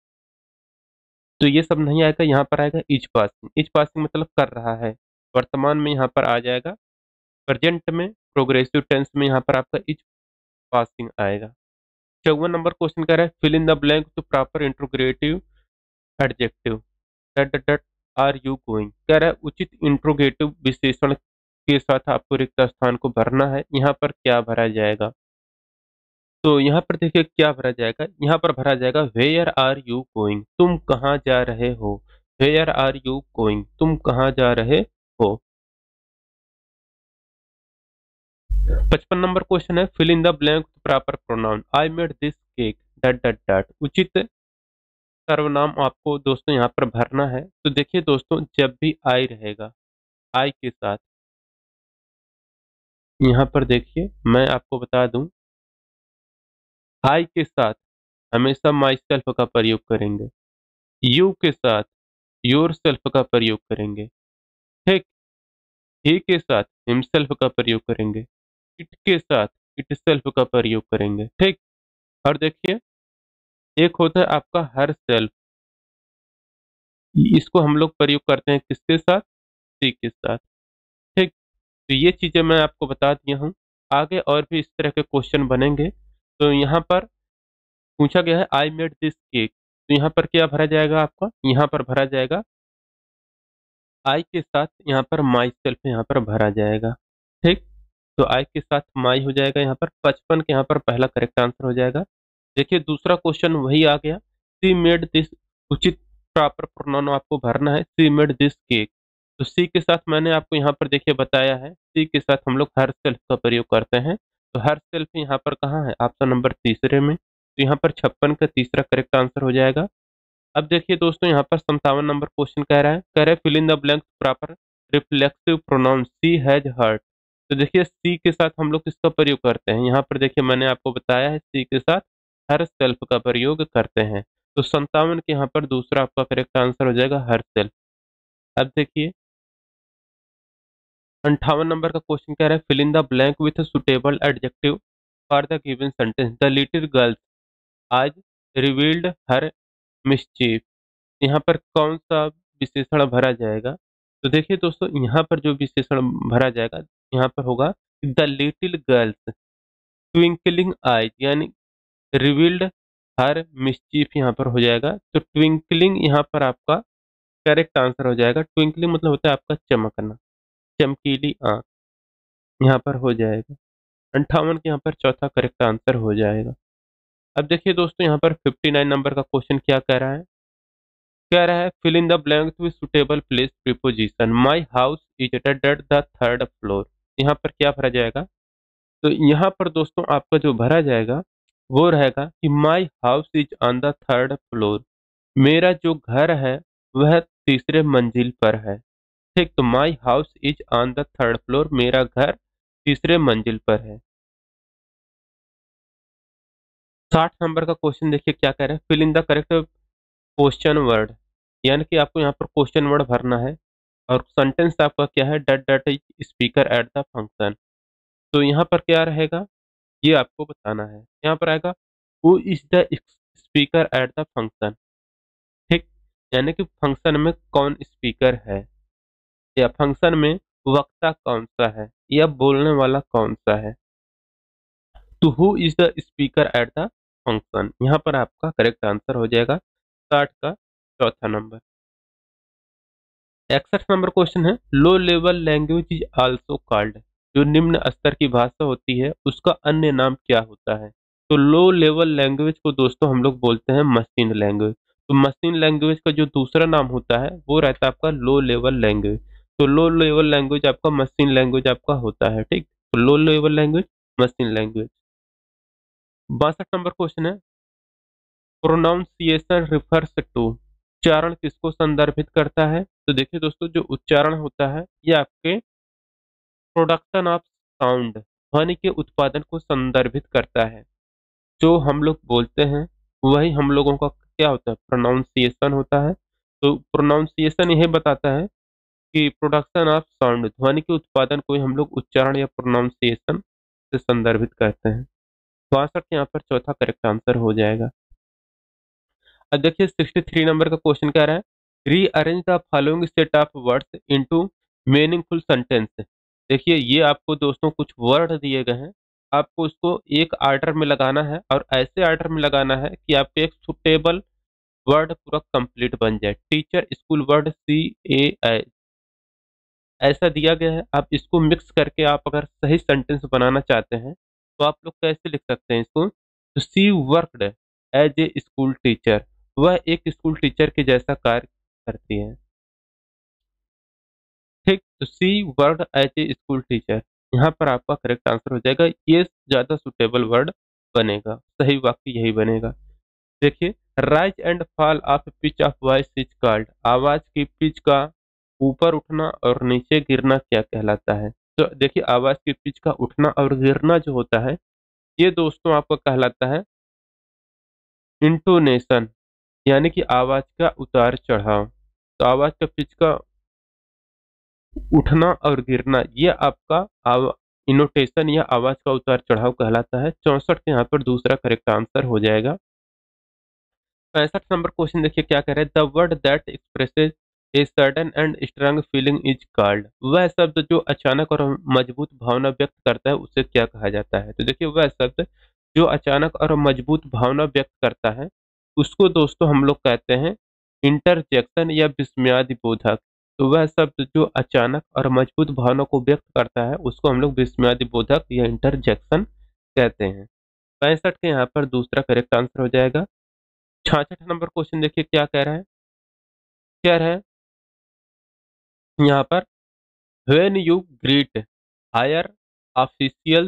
तो ये सब नहीं आएगा, यहाँ पर आएगा इज पासिंग। इज पासिंग मतलब कर रहा है, वर्तमान में यहाँ पर आ जाएगा। प्रेजेंट में प्रोग्रेसिव टेंस में यहाँ पर आपका इज पासिंग आएगा। चौवन नंबर क्वेश्चन कह रहा है fill in the blank to proper interrogative adjective dot dot are you going. कह रहा है उचित इंट्रोगेटिव विशेषण के साथ आपको रिक्त स्थान को भरना है, यहाँ पर क्या भरा जाएगा। तो यहाँ पर देखिए क्या भरा जाएगा, यहाँ पर भरा जाएगा वेयर आर यू गोइंग, तुम कहाँ जा रहे हो। वेयर आर यू गोइंग, तुम कहाँ जा रहे हो। पचपन नंबर क्वेश्चन है fill in the blank proper pronoun I made this cake dot dot dot. उचित सर्वनाम आपको दोस्तों यहाँ पर भरना है। तो देखिए दोस्तों जब भी आई रहेगा, आई के साथ यहाँ पर देखिए मैं आपको बता दूं, आई के साथ हमेशा माई सेल्फ का प्रयोग करेंगे, यू के साथ योर सेल्फ का प्रयोग करेंगे। ठीक, ही के साथ हिमसेल्फ का प्रयोग करेंगे, इट के साथ इट सेल्फ का प्रयोग करेंगे। ठीक, और देखिए एक होता है आपका हर सेल्फ, इसको हम लोग प्रयोग करते हैं किसके साथ, सी के साथ। ठीक, तो ये चीजें मैं आपको बता दिया हूँ। आगे और भी इस तरह के क्वेश्चन बनेंगे। तो यहाँ पर पूछा गया है आई मेड दिस केक, तो यहाँ पर क्या भरा जाएगा आपका, यहाँ पर भरा जाएगा आई के साथ यहाँ पर माई सेल्फ यहाँ पर भरा जाएगा। ठीक, तो आई के साथ माई हो जाएगा, यहाँ पर पचपन के यहाँ पर पहला करेक्ट आंसर हो जाएगा। देखिए दूसरा क्वेश्चन वही आ गया, सी मेड दिस उचित प्रॉपर प्रोनाउन आपको भरना है। सी मेड दिस केक, तो सी के साथ मैंने आपको यहाँ पर देखिए बताया है, सी के साथ हम लोग हर सेल्फ का प्रयोग करते हैं। तो हर सेल्फ यहाँ पर कहाँ है, ऑप्शन नंबर तीसरे में। तो यहाँ पर छप्पन का तीसरा करेक्ट आंसर हो जाएगा। अब देखिए दोस्तों, यहाँ पर संतावन नंबर क्वेश्चन कह रहा है, कह रहे fill in the blank proper reflexive pronoun she has hurt. तो देखिए सी के साथ हम लोग किसका प्रयोग करते हैं, यहाँ पर देखिए मैंने आपको बताया है सी के साथ हर सेल्फ का प्रयोग करते हैं। तो संतावन के यहाँ पर दूसरा आपका करेक्ट आंसर हो जाएगा हर सेल्फ। अब देखिए अंठावन नंबर का क्वेश्चन कह रहा है fill in the blank with suitable adjective for the given sentence the little girls eyes revealed her mischief. यहाँ पर कौन सा विशेषण भरा जाएगा, तो देखिए दोस्तों यहाँ पर जो विशेषण भरा जाएगा यहाँ पर होगा the little girls twinkling eyes, यानी रिवील्ड हर मिस्चीफ यहाँ पर हो जाएगा। तो ट्विंकलिंग यहाँ पर आपका करेक्ट आंसर हो जाएगा। ट्विंकलिंग मतलब होता है आपका चमकना, चमकीली आंख यहाँ पर हो जाएगा। अंठावन के यहाँ पर चौथा करेक्ट आंसर हो जाएगा। अब देखिए दोस्तों यहाँ पर फिफ्टी नाइन नंबर का क्वेश्चन क्या कह रहा है, कह रहा है fill in the blank with suitable place preposition my house is at the third floor. यहाँ पर क्या भरा जाएगा, तो यहाँ पर दोस्तों आपका जो भरा जाएगा वो रहेगा कि my house is on the third floor, मेरा जो घर है वह तीसरे मंजिल पर है। ठीक, तो my house is on the third floor, मेरा घर तीसरे मंजिल पर है। साठ नंबर का क्वेश्चन देखिए क्या कह रहा है, fill in the correct question word, यानी कि आपको यहाँ पर क्वेश्चन वर्ड भरना है और सेंटेंस आपका क्या है, dot dot is speaker at the function. तो यहाँ पर क्या रहेगा ये आपको बताना है। यहाँ पर आएगा who is the speaker at the function. ठीक, यानी कि फंक्शन में कौन स्पीकर है, या फंक्शन में वक्ता कौन सा है, या बोलने वाला कौन सा है। तो who is the speaker at the function, यहाँ पर आपका करेक्ट आंसर हो जाएगा साठ का चौथा नंबर। इकसठ नंबर क्वेश्चन है low level language is also called, जो निम्न स्तर की भाषा होती है उसका अन्य नाम क्या होता है। तो लो लेवल लैंग्वेज को दोस्तों हम लोग बोलते हैं मशीन लैंग्वेज। तो मशीन लैंग्वेज का जो दूसरा नाम होता है वो रहता है आपका लो लेवल लैंग्वेज। तो लो लेवल लैंग्वेज आपका मशीन लैंग्वेज आपका होता है। ठीक, तो low level language machine language. बासठ नंबर क्वेश्चन है प्रोनाउंसिएशन रिफर्स टू, उच्चारण किसको संदर्भित करता है। तो देखिए दोस्तों जो उच्चारण होता है ये आपके प्रोडक्शन ऑफ साउंड, ध्वनि के उत्पादन को संदर्भित करता है। जो हम लोग बोलते हैं वही हम लोगों का क्या होता है, प्रोनाउंसिएशन होता है। तो प्रोनाउंसिएशन यह बताता है कि प्रोडक्शन ऑफ साउंड, ध्वनि के उत्पादन को ही हम लोग उच्चारण या प्रोनाउंसिएशन से संदर्भित करते हैं। बासठ यहाँ पर चौथा करेक्ट आंसर हो जाएगा। अब देखिए सिक्सटी थ्री नंबर का क्वेश्चन कह रहा है rearrange the following set of words into meaningful sentence. देखिए ये आपको दोस्तों कुछ वर्ड दिए गए हैं, आपको उसको एक आर्डर में लगाना है और ऐसे आर्डर में लगाना है कि आपके एक सुटेबल वर्ड पूरा कंप्लीट बन जाए। Teacher, school, word, C A, ऐसा दिया गया है। आप इसको मिक्स करके आप अगर सही सेंटेंस बनाना चाहते हैं तो आप लोग कैसे लिख सकते हैं इसको, तो C worked as a school teacher, वह एक स्कूल टीचर के जैसा कार्य करती है। ठीक, तो C worked as a school teacher, यहाँ पर आपका करेक्ट आंसर हो जाएगा। ये ज्यादा सुटेबल वर्ड बनेगा, सही वाक्य यही बनेगा। देखिए rise and fall of pitch of voice is called, आवाज की पिच का ऊपर उठना और नीचे गिरना क्या कहलाता है। तो देखिए आवाज की पिच का उठना और गिरना जो होता है ये दोस्तों आपको कहलाता है इंटोनेशन, यानी कि आवाज का उतार चढ़ाव। तो आवाज का पिच का उठना और गिरना ये आपका आव इनोटेशन या आवाज का उतार चढ़ाव कहलाता है। चौसठ के यहाँ पर दूसरा करेक्ट आंसर हो जाएगा। पैंसठ नंबर क्वेश्चन देखिए क्या कह रहे हैं the word that expresses a sudden and strong feeling is called, वह शब्द जो अचानक और मजबूत भावना व्यक्त करता है उसे क्या कहा जाता है। तो देखिए वह शब्द जो अचानक और मजबूत भावना व्यक्त करता है उसको दोस्तों हम लोग कहते हैं इंटरजेक्शन या विस्मयादि बोधक। तो वह शब्द जो अचानक और मजबूत भावना को व्यक्त करता है उसको हम लोग विस्मयादि बोधक या इंटरजेक्शन कहते हैं। पैंसठ के यहाँ पर दूसरा करेक्ट आंसर हो जाएगा। छियासठ नंबर क्वेश्चन देखिए क्या कह रहा है, क्या रहा है यहाँ पर, when you greet higher official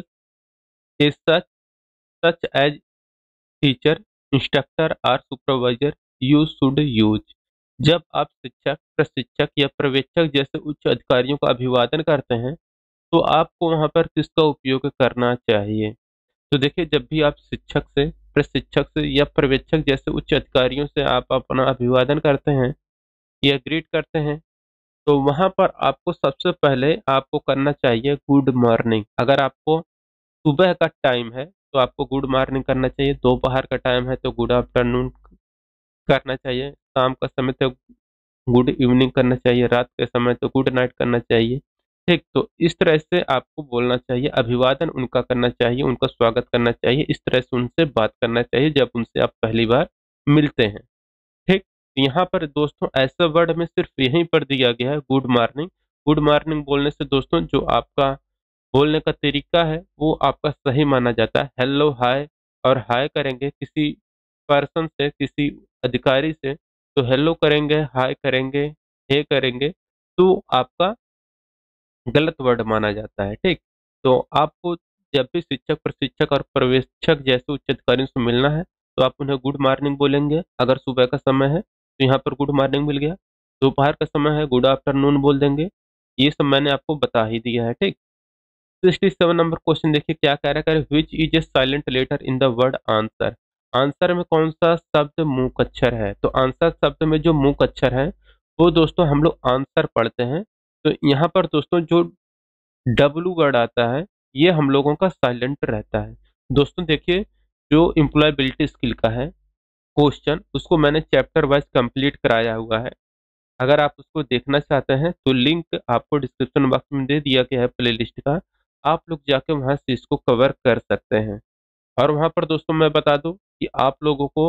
is such such as teacher, instructor और सुपरवाइजर यू शुड यूज। जब आप शिक्षक, प्रशिक्षक या पर्यवेक्षक जैसे उच्च अधिकारियों का अभिवादन करते हैं तो आपको वहां पर किसका उपयोग करना चाहिए। तो देखिए, जब भी आप शिक्षक से, प्रशिक्षक से या पर्यवेक्षक जैसे उच्च अधिकारियों से आप अपना अभिवादन करते हैं या ग्रीट करते हैं, तो वहां पर आपको सबसे पहले आपको करना चाहिए गुड मॉर्निंग। अगर आपको सुबह का टाइम है तो आपको गुड मॉर्निंग करना चाहिए, दोपहर का टाइम है तो गुड आफ्टरनून करना चाहिए, शाम का समय तो गुड इवनिंग करना चाहिए, रात के समय तो गुड नाइट करना चाहिए। ठीक, तो इस तरह से आपको बोलना चाहिए, अभिवादन उनका करना चाहिए, उनका स्वागत करना चाहिए, इस तरह से उनसे बात करना चाहिए जब उनसे आप पहली बार मिलते हैं। ठीक, यहाँ पर दोस्तों ऐसा वर्ड में सिर्फ यहीं पर दिया गया है गुड मॉर्निंग। गुड मॉर्निंग बोलने से दोस्तों जो आपका बोलने का तरीका है वो आपका सही माना जाता है। हेलो, हाय, और हाय करेंगे किसी पर्सन से, किसी अधिकारी से, तो हेलो करेंगे, हाय करेंगे, हे करेंगे, तो आपका गलत वर्ड माना जाता है। ठीक, तो आपको जब भी शिक्षक, प्रशिक्षक और पर्यवेक्षक जैसे उच्च अधिकारियों से मिलना है तो आप उन्हें गुड मॉर्निंग बोलेंगे। अगर सुबह का समय है तो यहाँ पर गुड मॉर्निंग मिल गया, दोपहर का समय है गुड आफ्टरनून बोल देंगे। ये सब मैंने आपको बता ही दिया है। ठीक, सिक्सटी सेवन नंबर क्वेश्चन देखिए क्या कह रहा है, which is a silent letter in the word answer. Answer में कौन सा शब्द मूक अक्षर है। तो आंसर शब्द में जो मूक अक्षर है वो दोस्तों हम लोग आंसर पढ़ते हैं। तो यहाँ पर दोस्तों जो डब्लू वर्ड आता है ये हम लोगों का साइलेंट रहता है। दोस्तों देखिए, जो एम्प्लॉयबिलिटी स्किल का है क्वेश्चन, उसको मैंने चैप्टर वाइज कंप्लीट कराया हुआ है। अगर आप उसको देखना चाहते हैं तो लिंक आपको डिस्क्रिप्शन बॉक्स में दे दिया गया है प्लेलिस्ट का, आप लोग जाके वहां से इसको कवर कर सकते हैं। और वहां पर दोस्तों मैं बता दूं कि आप लोगों को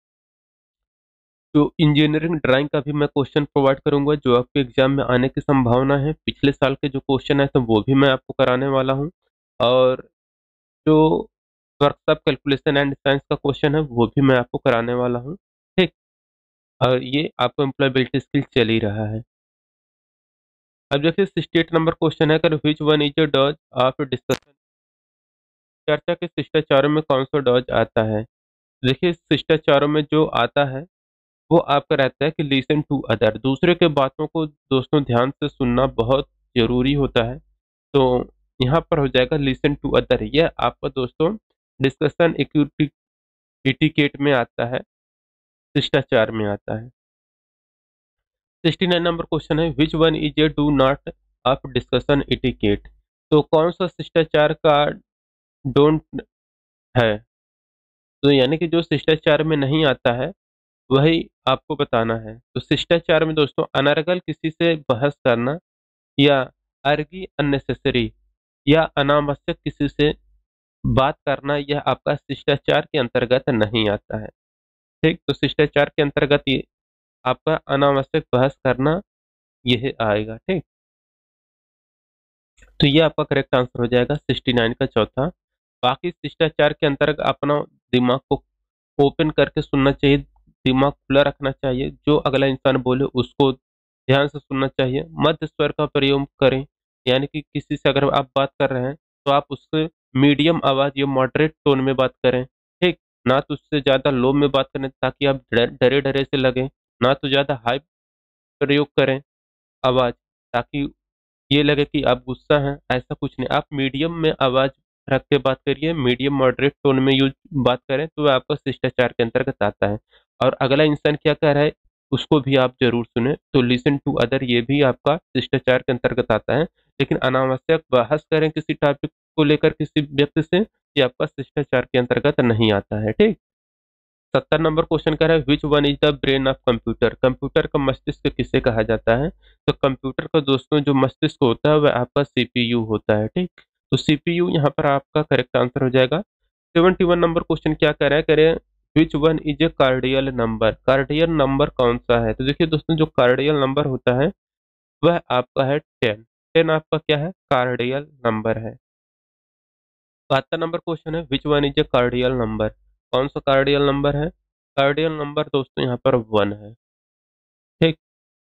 जो इंजीनियरिंग ड्राइंग का भी मैं क्वेश्चन प्रोवाइड करूंगा जो आपके एग्जाम में आने की संभावना है। पिछले साल के जो क्वेश्चन है तो वो भी मैं आपको कराने वाला हूँ। और जो वर्कशॉप कैलकुलेशन एंड साइंस का क्वेश्चन है वो भी मैं आपको कराने वाला हूँ। ठीक, और ये आपको एम्प्लॉयबिलिटी स्किल चल ही रहा है। अब देखिए सिक्सटी एट नंबर क्वेश्चन है, which one is dos of discussion. चर्चा के शिष्टाचारों में कौन सा डॉज आता है। देखिए शिष्टाचारों में जो आता है वो आपका रहता है कि लिसन टू अदर, दूसरे के बातों को दोस्तों ध्यान से सुनना बहुत जरूरी होता है। तो यहाँ पर हो जाएगा लिसन टू अदर। यह आपका दोस्तों डिस्कशन इटिकेट में आता है, शिष्टाचार में आता है। सिक्सटी नाइन नंबर क्वेश्चन है, which one is a do not of discussion etiquette. तो कौन सा शिष्टाचार का डोंट है। तो यानी कि जो शिष्टाचार में नहीं आता है वही आपको बताना है। तो शिष्टाचार में दोस्तों अनर्गल किसी से बहस करना या अर्गी अननेसेसरी या अनावश्यक किसी से बात करना, यह आपका शिष्टाचार के अंतर्गत नहीं आता है। ठीक, तो शिष्टाचार के अंतर्गत ये आपका अनावश्यक बहस करना यह आएगा। ठीक, तो ये आपका करेक्ट आंसर हो जाएगा सिक्सटी नाइन का चौथा। बाकी शिष्टाचार के अंतर्गत अपना दिमाग को ओपन करके सुनना चाहिए, दिमाग खुला रखना चाहिए, जो अगला इंसान बोले उसको ध्यान से सुनना चाहिए। मध्य स्वर का प्रयोग करें, यानी कि किसी से अगर आप बात कर रहे हैं तो आप उससे मीडियम आवाज या मॉडरेट टोन में बात करें। ठीक, ना तो उससे ज्यादा लो में बात करें ताकि आप डरे डरे से लगे, ना तो ज्यादा हाई प्रयोग करें आवाज ताकि ये लगे कि आप गुस्सा हैं। ऐसा कुछ नहीं, आप मीडियम में आवाज रख के बात करिए, मीडियम मॉडरेट टोन में यूज बात करें तो वह आपका शिष्टाचार के अंतर्गत आता है। और अगला इंसान क्या कह रहा है उसको भी आप जरूर सुने। तो लिसन टू अदर ये भी आपका शिष्टाचार के अंतर्गत आता है। लेकिन अनावश्यक बहस करें किसी टॉपिक को लेकर किसी व्यक्ति से, ये आपका शिष्टाचार के अंतर्गत नहीं आता है। ठीक, सत्तर नंबर क्वेश्चन कह रहा है, which one is the brain of computer. Computer का मस्तिष्क किसे कहा जाता है। तो कंप्यूटर का दोस्तों जो मस्तिष्क होता है वह आपका सीपीयू होता है। ठीक, तो सीपीयू यहाँ पर आपका करेक्ट आंसर हो जाएगा। सेवेंटी वन नंबर क्वेश्चन क्या कह रहा है, कह रहे हैं which one is a cardinal number. Cardinal number कौन सा है। तो देखिए दोस्तों जो कार्डियल नंबर होता है वह आपका है टेन। टेन आपका क्या है, कार्डियल नंबर है। बहत्तर नंबर क्वेश्चन है, which one is a cardinal number. कौन सा कार्डियल नंबर है। कार्डियल नंबर दोस्तों यहाँ पर वन है। ठीक,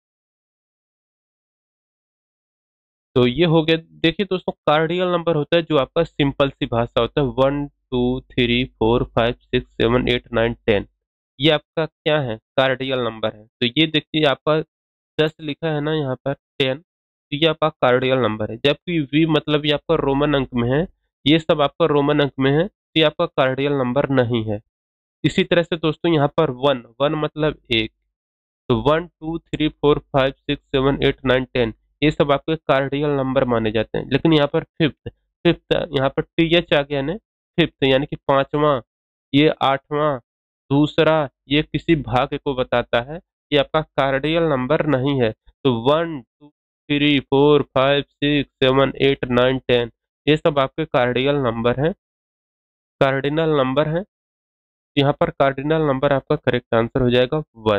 तो ये हो गया। देखिए दोस्तों, कार्डियल नंबर होता है जो आपका सिंपल सी भाषा होता है, one two three four five six seven eight nine ten. ये आपका क्या है, कार्डियल नंबर है। तो ये देखिए आपका दस लिखा है ना यहाँ पर, टेन, तो ये आपका कार्डियल नंबर है। जबकि वी मतलब ये आपका रोमन अंक में है, ये सब आपका रोमन अंक में है, तो ये आपका कार्डियल नंबर नहीं है। इसी तरह से दोस्तों यहाँ पर वन, वन मतलब एक, तो one two three four five six seven eight nine ten, ये सब आपके कार्डियल नंबर माने जाते हैं। लेकिन यहाँ पर फिफ्थ, फिफ्थ यहाँ पर टी एच आ गया ना, फिफ्थ यानी कि पांचवा, ये आठवां, दूसरा, ये किसी भाग को बताता है, ये आपका कार्डियल नंबर नहीं है। तो one two three four five six seven eight nine ten, ये सब आपके कार्डियल नंबर हैं, कार्डिनल नंबर हैं। यहाँ पर कार्डिनल नंबर आपका करेक्ट आंसर हो जाएगा one.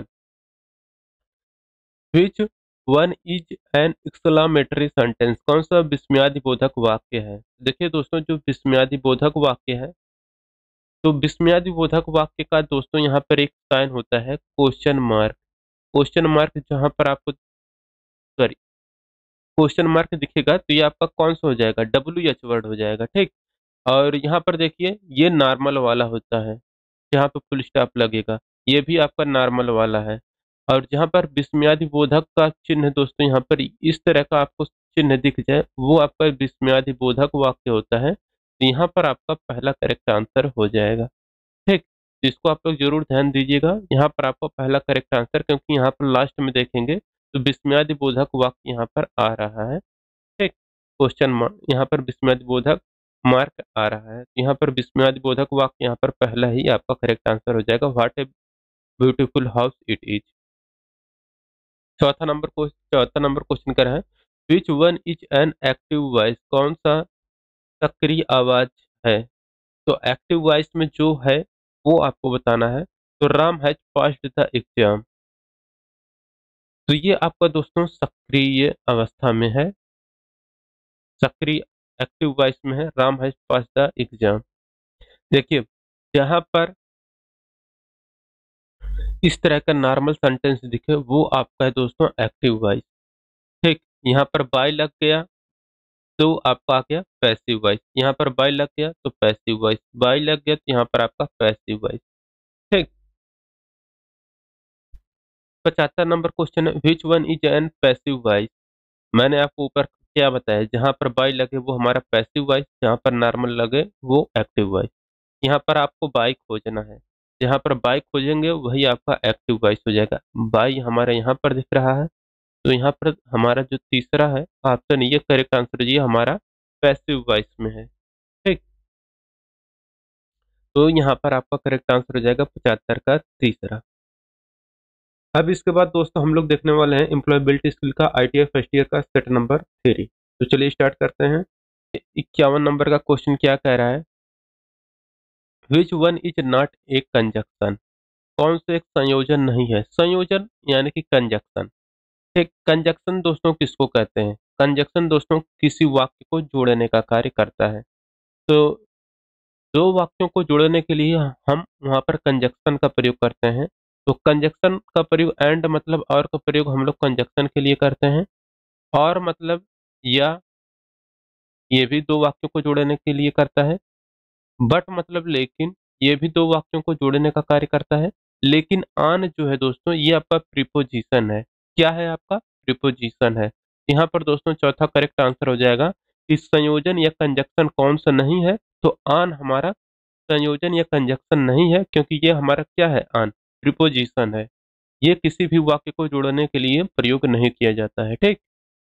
Which one is an exclamatory sentence, कौन सा विस्मयादि बोधक वाक्य है। देखिए दोस्तों, जो विस्मयादि बोधक वाक्य है, तो विस्मयादि बोधक वाक्य का दोस्तों यहाँ पर एक साइन होता है क्वेश्चन मार्क। क्वेश्चन मार्क जहां पर आपको, सॉरी, क्वेश्चन मार्क दिखेगा तो ये आपका कौन सा हो जाएगा, डब्ल्यू एच वर्ड हो जाएगा। ठीक, और यहाँ पर देखिए ये नॉर्मल वाला होता है, जहाँ पे फुल स्टॉप लगेगा, ये भी आपका नॉर्मल वाला है। और जहाँ पर विस्मयादि बोधक का चिन्ह दोस्तों यहाँ पर इस तरह का आपको चिन्ह दिख जाए, वो आपका विस्मयादि बोधक वाक्य होता है। तो यहाँ पर आपका पहला करेक्ट आंसर हो जाएगा। ठीक, तो इसको आप लोग जरूर ध्यान दीजिएगा, यहाँ पर आपका पहला करेक्ट आंसर, क्योंकि यहाँ पर लास्ट में देखेंगे तो विस्मयादि बोधक वाक्य यहाँ पर आ रहा है। ठीक, क्वेश्चन मार्क यहाँ पर विस्मयादि बोधक मार्क आ रहा है, तो यहाँ पर विस्मयादि बोधक वाक्य यहाँ पर पहला ही आपका करेक्ट आंसर हो जाएगा, what a beautiful house it is. चौथा नंबर को चौथा नंबर क्वेश्चन कर है, which one is an active voice, कौन सा सक्रिय आवाज है। तो एक्टिव वॉइस में जो है वो आपको बताना है। तो Ram has passed the exam, तो ये आपका दोस्तों सक्रिय अवस्था में है, सक्रिय एक्टिव वॉइस में है, Ram has passed the exam. देखिए, जहां पर इस तरह का नॉर्मल सेंटेंस दिखे वो आपका है दोस्तों एक्टिव वॉइस। ठीक, यहाँ पर बाय लग गया तो आपका आ गया पैसिव वॉइस, यहाँ पर बाय लग गया तो पैसिव वॉइस, बाय लग गया तो यहाँ पर आपका पैसिव वॉइस। ठीक, पचहत्तर नंबर क्वेश्चन है, which one is a passive voice. मैंने आपको ऊपर क्या बताया, जहां पर बाय लगे वो हमारा पैसिव वॉइस, जहां पर नॉर्मल लगे वो एक्टिव वॉइस। यहाँ पर आपको बाय खोजना है, जहां पर बाय खोजेंगे वही आपका एक्टिव वॉइस हो जाएगा। बाय हमारा यहाँ पर दिख रहा है, तो यहाँ पर हमारा जो तीसरा है ऑप्शन, ये करेक्ट आंसर ये हमारा पैसिव वॉइस में है। ठीक, तो यहाँ पर आपका करेक्ट आंसर हो जाएगा पचहत्तर का तीसरा। अब इसके बाद दोस्तों हम लोग देखने वाले हैं एम्प्लॉयबिलिटी स्किल का आईटीआई फर्स्ट ईयर का सेट नंबर थ्री। तो चलिए स्टार्ट करते हैं। इक्यावन नंबर का क्वेश्चन क्या कह रहा है, which one is not a conjunction, कौन से एक संयोजन नहीं है। संयोजन यानी कि कंजक्शन। एक कंजक्शन दोस्तों किसको कहते हैं, कंजक्शन दोस्तों किसी वाक्य को जोड़ने का कार्य करता है। तो दो वाक्यों को जोड़ने के लिए हम वहां पर कंजक्शन का प्रयोग करते हैं। तो कंजक्शन का प्रयोग एंड मतलब और का प्रयोग हम लोग कंजक्शन के लिए करते हैं, और मतलब या, ये भी दो वाक्यों को जोड़ने के लिए करता है। बट मतलब लेकिन, ये भी दो वाक्यों को जोड़ने का कार्य करता है। लेकिन आन जो है दोस्तों ये आपका प्रीपोजिशन है। क्या है आपका, प्रीपोजिशन है। यहाँ पर दोस्तों चौथा करेक्ट आंसर हो जाएगा कि संयोजन या कंजक्शन कौन सा नहीं है। तो आन हमारा संयोजन या कंजक्शन नहीं है, क्योंकि ये हमारा क्या है, आन प्रीपोजिशन है। ये किसी भी वाक्य को जोड़ने के लिए प्रयोग नहीं किया जाता है। ठीक,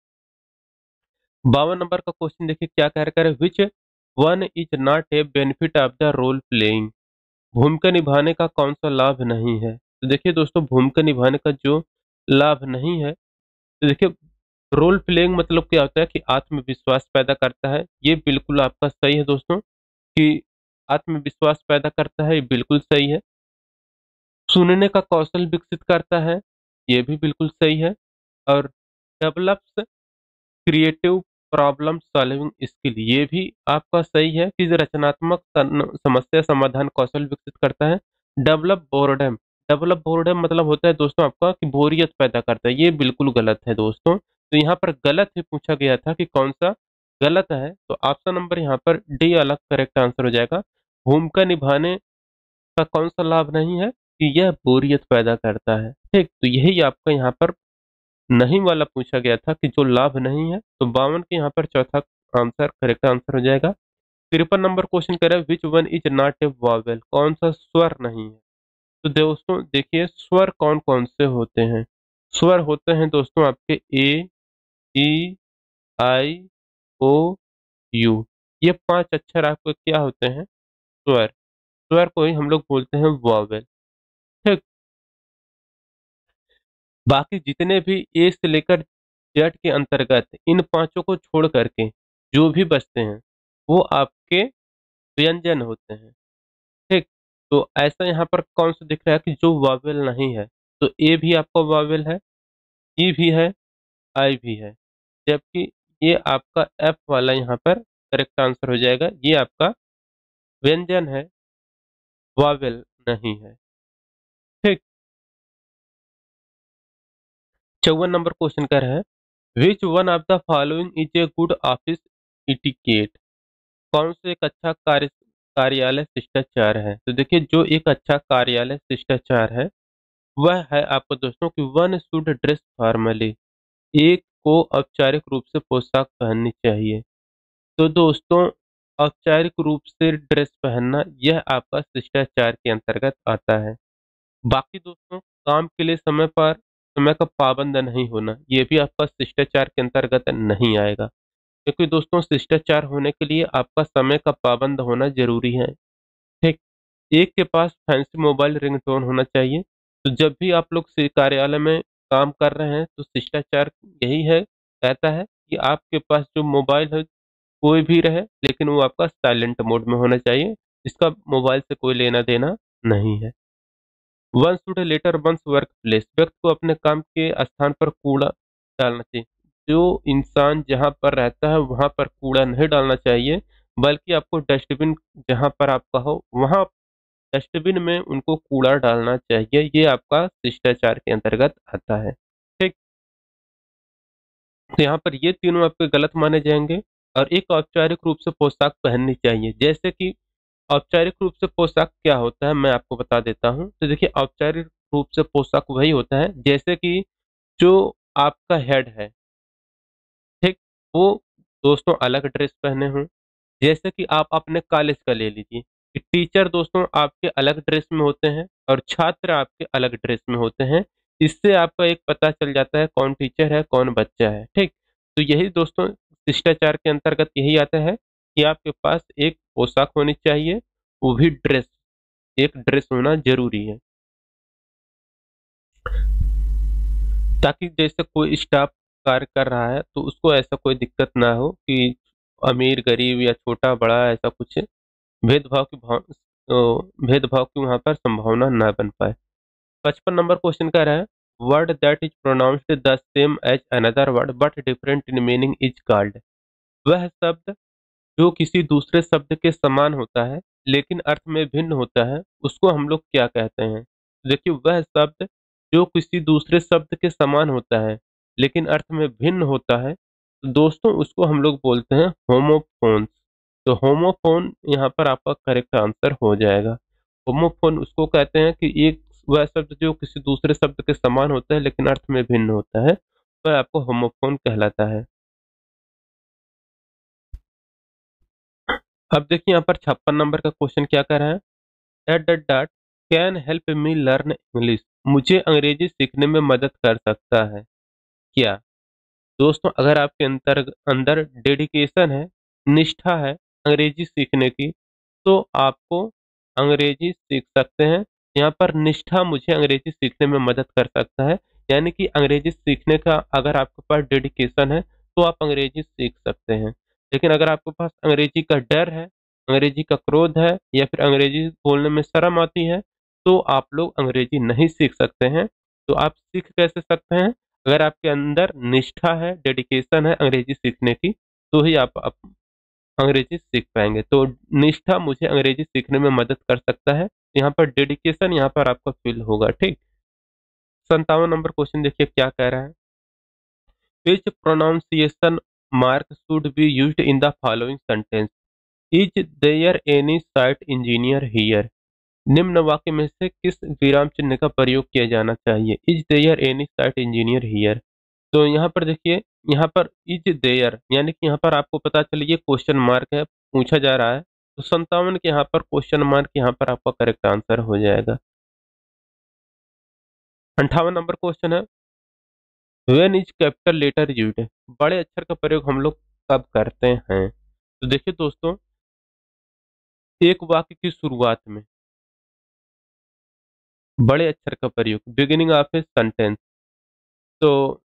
बावन नंबर का क्वेश्चन देखिए क्या कह रहा है, which one is not a benefit of the role playing, भूमिका निभाने का कौन सा लाभ नहीं है। तो देखिए दोस्तों, भूमिका निभाने का जो लाभ नहीं है, तो देखिए रोल प्लेइंग मतलब क्या होता है कि आत्मविश्वास पैदा करता है। ये बिल्कुल आपका सही है दोस्तों, कि आत्मविश्वास पैदा करता है, ये बिल्कुल सही है। सुनने का कौशल विकसित करता है, ये भी बिल्कुल सही है। और develops creative problem solving skill, ये भी आपका सही है कि रचनात्मक सन- समस्या समाधान कौशल विकसित करता है। डेवलप बोर्डम, डेवलप बोर्ड मतलब होता है दोस्तों आपका कि बोरियत पैदा करता है, ये बिल्कुल गलत है दोस्तों। तो यहाँ पर गलत ही पूछा गया था कि कौन सा गलत है, तो ऑप्शन नंबर यहाँ पर डी अलग करेक्ट आंसर हो जाएगा। भूमिका निभाने का कौन सा लाभ नहीं है कि यह बोरियत पैदा करता है। ठीक, तो यही आपका यहाँ पर नहीं वाला पूछा गया था कि जो लाभ नहीं है, तो बावन के यहाँ पर चौथा आंसर करेक्ट आंसर हो जाएगा। तिरपन नंबर क्वेश्चन कह रहा है which one is not a vowel, कौन सा स्वर नहीं है। तो दोस्तों देखिए स्वर कौन कौन से होते हैं। स्वर होते हैं दोस्तों आपके ए, ई, आई, ओ, यू, ये पांच अक्षर आपके क्या होते हैं, स्वर। स्वर को ही हम लोग बोलते हैं वॉवेल। ठीक, बाकी जितने भी ए से लेकर जेड के अंतर्गत इन पांचों को छोड़ करके जो भी बचते हैं वो आपके व्यंजन होते हैं। ठीक, तो ऐसा यहाँ पर कौन सा दिख रहा है कि जो वावेल नहीं है, तो ए भी आपका वावेल है, ई भी है, आई भी है, जबकि ये आपका एफ वाला यहाँ पर करेक्ट आंसर हो जाएगा, ये आपका व्यंजन है, वावेल नहीं है। ठीक, चौवन नंबर क्वेश्चन कर रहे हैं which one of the following is a good office etiquette, कौन से एक अच्छा कार्य कार्यालय शिष्टाचार है। तो देखिए जो एक अच्छा कार्यालय शिष्टाचार है वह है आपको दोस्तों कि वन शुड ड्रेस फॉर्मली, एक को औपचारिक रूप से पोशाक पहननी चाहिए। तो दोस्तों औपचारिक रूप से ड्रेस पहनना यह आपका शिष्टाचार के अंतर्गत आता है। बाकी दोस्तों काम के लिए समय पर समय का पाबंद नहीं होना, ये भी आपका शिष्टाचार के अंतर्गत नहीं आएगा, क्योंकि दोस्तों शिष्टाचार होने के लिए आपका समय का पाबंद होना जरूरी है। ठीक, एक के पास फैंसी मोबाइल रिंगटोन होना चाहिए। तो जब भी आप लोग से कार्यालय में काम कर रहे हैं तो शिष्टाचार यही है, कहता है कि आपके पास जो मोबाइल है कोई भी रहे लेकिन वो आपका साइलेंट मोड में होना चाहिए, इसका मोबाइल से कोई लेना देना नहीं है। One should litter one's workplace, व्यक्ति को अपने काम के स्थान पर कूड़ा डालना चाहिए। जो इंसान जहाँ पर रहता है वहां पर कूड़ा नहीं डालना चाहिए, बल्कि आपको डस्टबिन जहां पर आपका हो वहां डस्टबिन में उनको कूड़ा डालना चाहिए, ये आपका शिष्टाचार के अंतर्गत आता है। ठीक, तो यहाँ पर ये तीनों आपके गलत माने जाएंगे। और एक औपचारिक रूप से पोशाक पहननी चाहिए, जैसे कि औपचारिक रूप से पोशाक क्या होता है मैं आपको बता देता हूँ। तो देखिए औपचारिक रूप से पोशाक वही होता है जैसे कि जो आपका हेड है, ठीक, वो दोस्तों अलग ड्रेस पहने हों। जैसे कि आप अपने कॉलेज का ले लीजिए कि टीचर दोस्तों आपके अलग ड्रेस में होते हैं और छात्र आपके अलग ड्रेस में होते हैं। इससे आपका एक पता चल जाता है कौन टीचर है कौन बच्चा है। ठीक, तो यही दोस्तों शिष्टाचार के अंतर्गत यही आता है कि आपके पास एक पोशाक होनी चाहिए, वो भी ड्रेस, एक ड्रेस होना जरूरी है, ताकि जैसे कोई स्टाफ कार्य कर रहा है तो उसको ऐसा कोई दिक्कत ना हो कि अमीर गरीब या छोटा बड़ा ऐसा कुछ भेदभाव की भाव अ, भेदभाव की वहां पर संभावना ना बन पाए। पचपन नंबर क्वेश्चन कह रहा है word that is pronounced the same as another word but different in meaning is called, वह शब्द जो किसी दूसरे शब्द के समान होता है लेकिन अर्थ में भिन्न होता है उसको हम लोग क्या कहते हैं। देखिए वह शब्द जो किसी दूसरे शब्द के समान होता है लेकिन अर्थ में भिन्न होता है, तो दोस्तों उसको हम लोग बोलते हैं होमोफोन्स। तो होमोफोन यहाँ पर आपका करेक्ट आंसर हो जाएगा। होमोफोन उसको कहते हैं कि एक वह शब्द जो किसी दूसरे शब्द के समान होता है लेकिन अर्थ में भिन्न होता है, वह आपको होमोफोन कहलाता है। अब देखिए यहाँ पर छप्पन नंबर का क्वेश्चन क्या कर रहा है, dot dot dot can help me learn English, मुझे अंग्रेजी सीखने में मदद कर सकता है क्या। दोस्तों अगर आपके अंतर अंदर डेडिकेशन है, निष्ठा है अंग्रेजी सीखने की, तो आपको अंग्रेजी सीख सकते हैं। यहाँ पर निष्ठा मुझे अंग्रेजी सीखने में मदद कर सकता है, यानी कि अंग्रेजी सीखने का अगर आपके पास डेडिकेशन है तो आप अंग्रेजी सीख सकते हैं। लेकिन अगर आपके पास अंग्रेजी का डर है, अंग्रेजी का क्रोध है या फिर अंग्रेजी बोलने में शर्म आती है, तो आप लोग अंग्रेजी नहीं सीख सकते हैं। तो आप सीख कैसे सकते हैं, अगर आपके अंदर निष्ठा है, डेडिकेशन है अंग्रेजी सीखने की, तो ही आप, आप अंग्रेजी सीख पाएंगे। तो निष्ठा मुझे अंग्रेजी सीखने में मदद कर सकता है, यहाँ पर डेडिकेशन यहाँ पर आपका फील होगा। ठीक, संतावन नंबर क्वेश्चन देखिए क्या कह रहा है। Which pronunciation mark should be used in the following sentence, is there any site engineer here. निम्न वाक्य में से किस विराम चिन्ह का प्रयोग किया जाना चाहिए। Is there any site engineer here. तो यहाँ पर देखिए, यहाँ पर इज देयर यानी कि यहाँ पर आपको पता चले ये क्वेश्चन मार्क है, पूछा जा रहा है, तो संतावन के यहाँ पर क्वेश्चन मार्क यहाँ पर आपका करेक्ट आंसर हो जाएगा। अंठावन नंबर क्वेश्चन है, when is capital letter used. बड़े अक्षर का प्रयोग हम लोग कब करते हैं। तो देखिए दोस्तों, एक वाक्य की शुरुआत में बड़े अक्षर का प्रयोग, बिगिनिंग ऑफ ए सेंटेंस। तो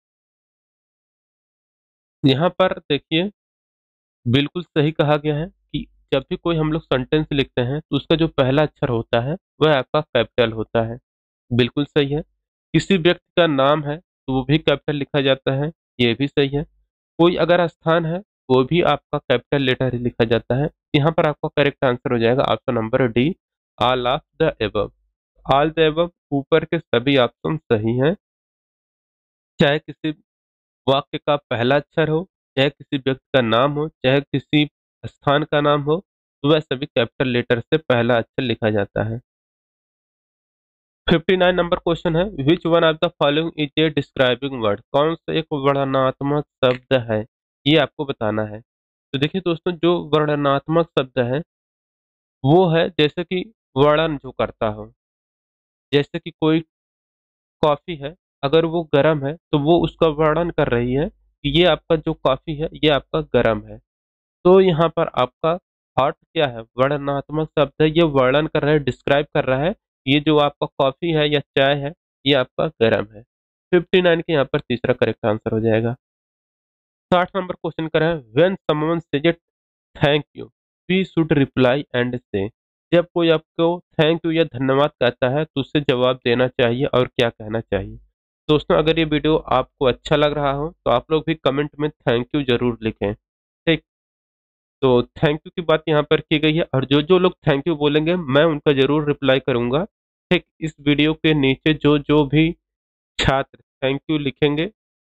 यहाँ पर देखिए बिल्कुल सही कहा गया है कि जब भी कोई हम लोग सेंटेंस लिखते हैं तो उसका जो पहला अक्षर होता है वह आपका कैपिटल होता है। बिल्कुल सही है। किसी व्यक्ति का नाम है तो वो भी कैपिटल लिखा जाता है, ये भी सही है। कोई अगर स्थान है वो भी आपका कैपिटल लेटर ही लिखा जाता है। यहाँ पर आपका करेक्ट आंसर हो जाएगा option number D, all of the above. All the above ऊपर के सभी ऑप्शन सही हैं। चाहे किसी वाक्य का पहला अक्षर हो, चाहे किसी व्यक्ति का नाम हो, चाहे किसी स्थान का नाम हो, तो वह सभी कैपिटल लेटर से पहला अक्षर लिखा जाता है। फिफ्टी नाइन नंबर क्वेश्चन है, which one of the following is a describing word. कौन सा एक वर्णनात्मक शब्द है, ये आपको बताना है। तो देखिए दोस्तों, जो वर्णनात्मक शब्द है वो है जैसे कि वर्णन जो करता हो, जैसे कि कोई कॉफी है, अगर वो गर्म है तो वो उसका वर्णन कर रही है कि ये आपका जो कॉफी है ये आपका गर्म है। तो यहाँ पर आपका हॉट क्या है, वर्णनात्मक शब्द है, ये वर्णन कर रहा है, डिस्क्राइब कर रहा है ये जो आपका कॉफी है या चाय है ये आपका गर्म है। फिफ्टी नाइन के यहाँ पर तीसरा करेक्ट आंसर हो जाएगा। साठ नंबर क्वेश्चन कर रहा है, when someone says thank you we should reply and say. जब कोई आपको थैंक यू या धन्यवाद कहता है तो उससे जवाब देना चाहिए और क्या कहना चाहिए। दोस्तों, अगर ये वीडियो आपको अच्छा लग रहा हो तो आप लोग भी कमेंट में थैंक यू जरूर लिखें। ठीक, तो थैंक यू की बात यहाँ पर की गई है और जो जो लोग थैंक यू बोलेंगे मैं उनका जरूर रिप्लाई करूंगा। ठीक, इस वीडियो के नीचे जो जो भी छात्र थैंक यू लिखेंगे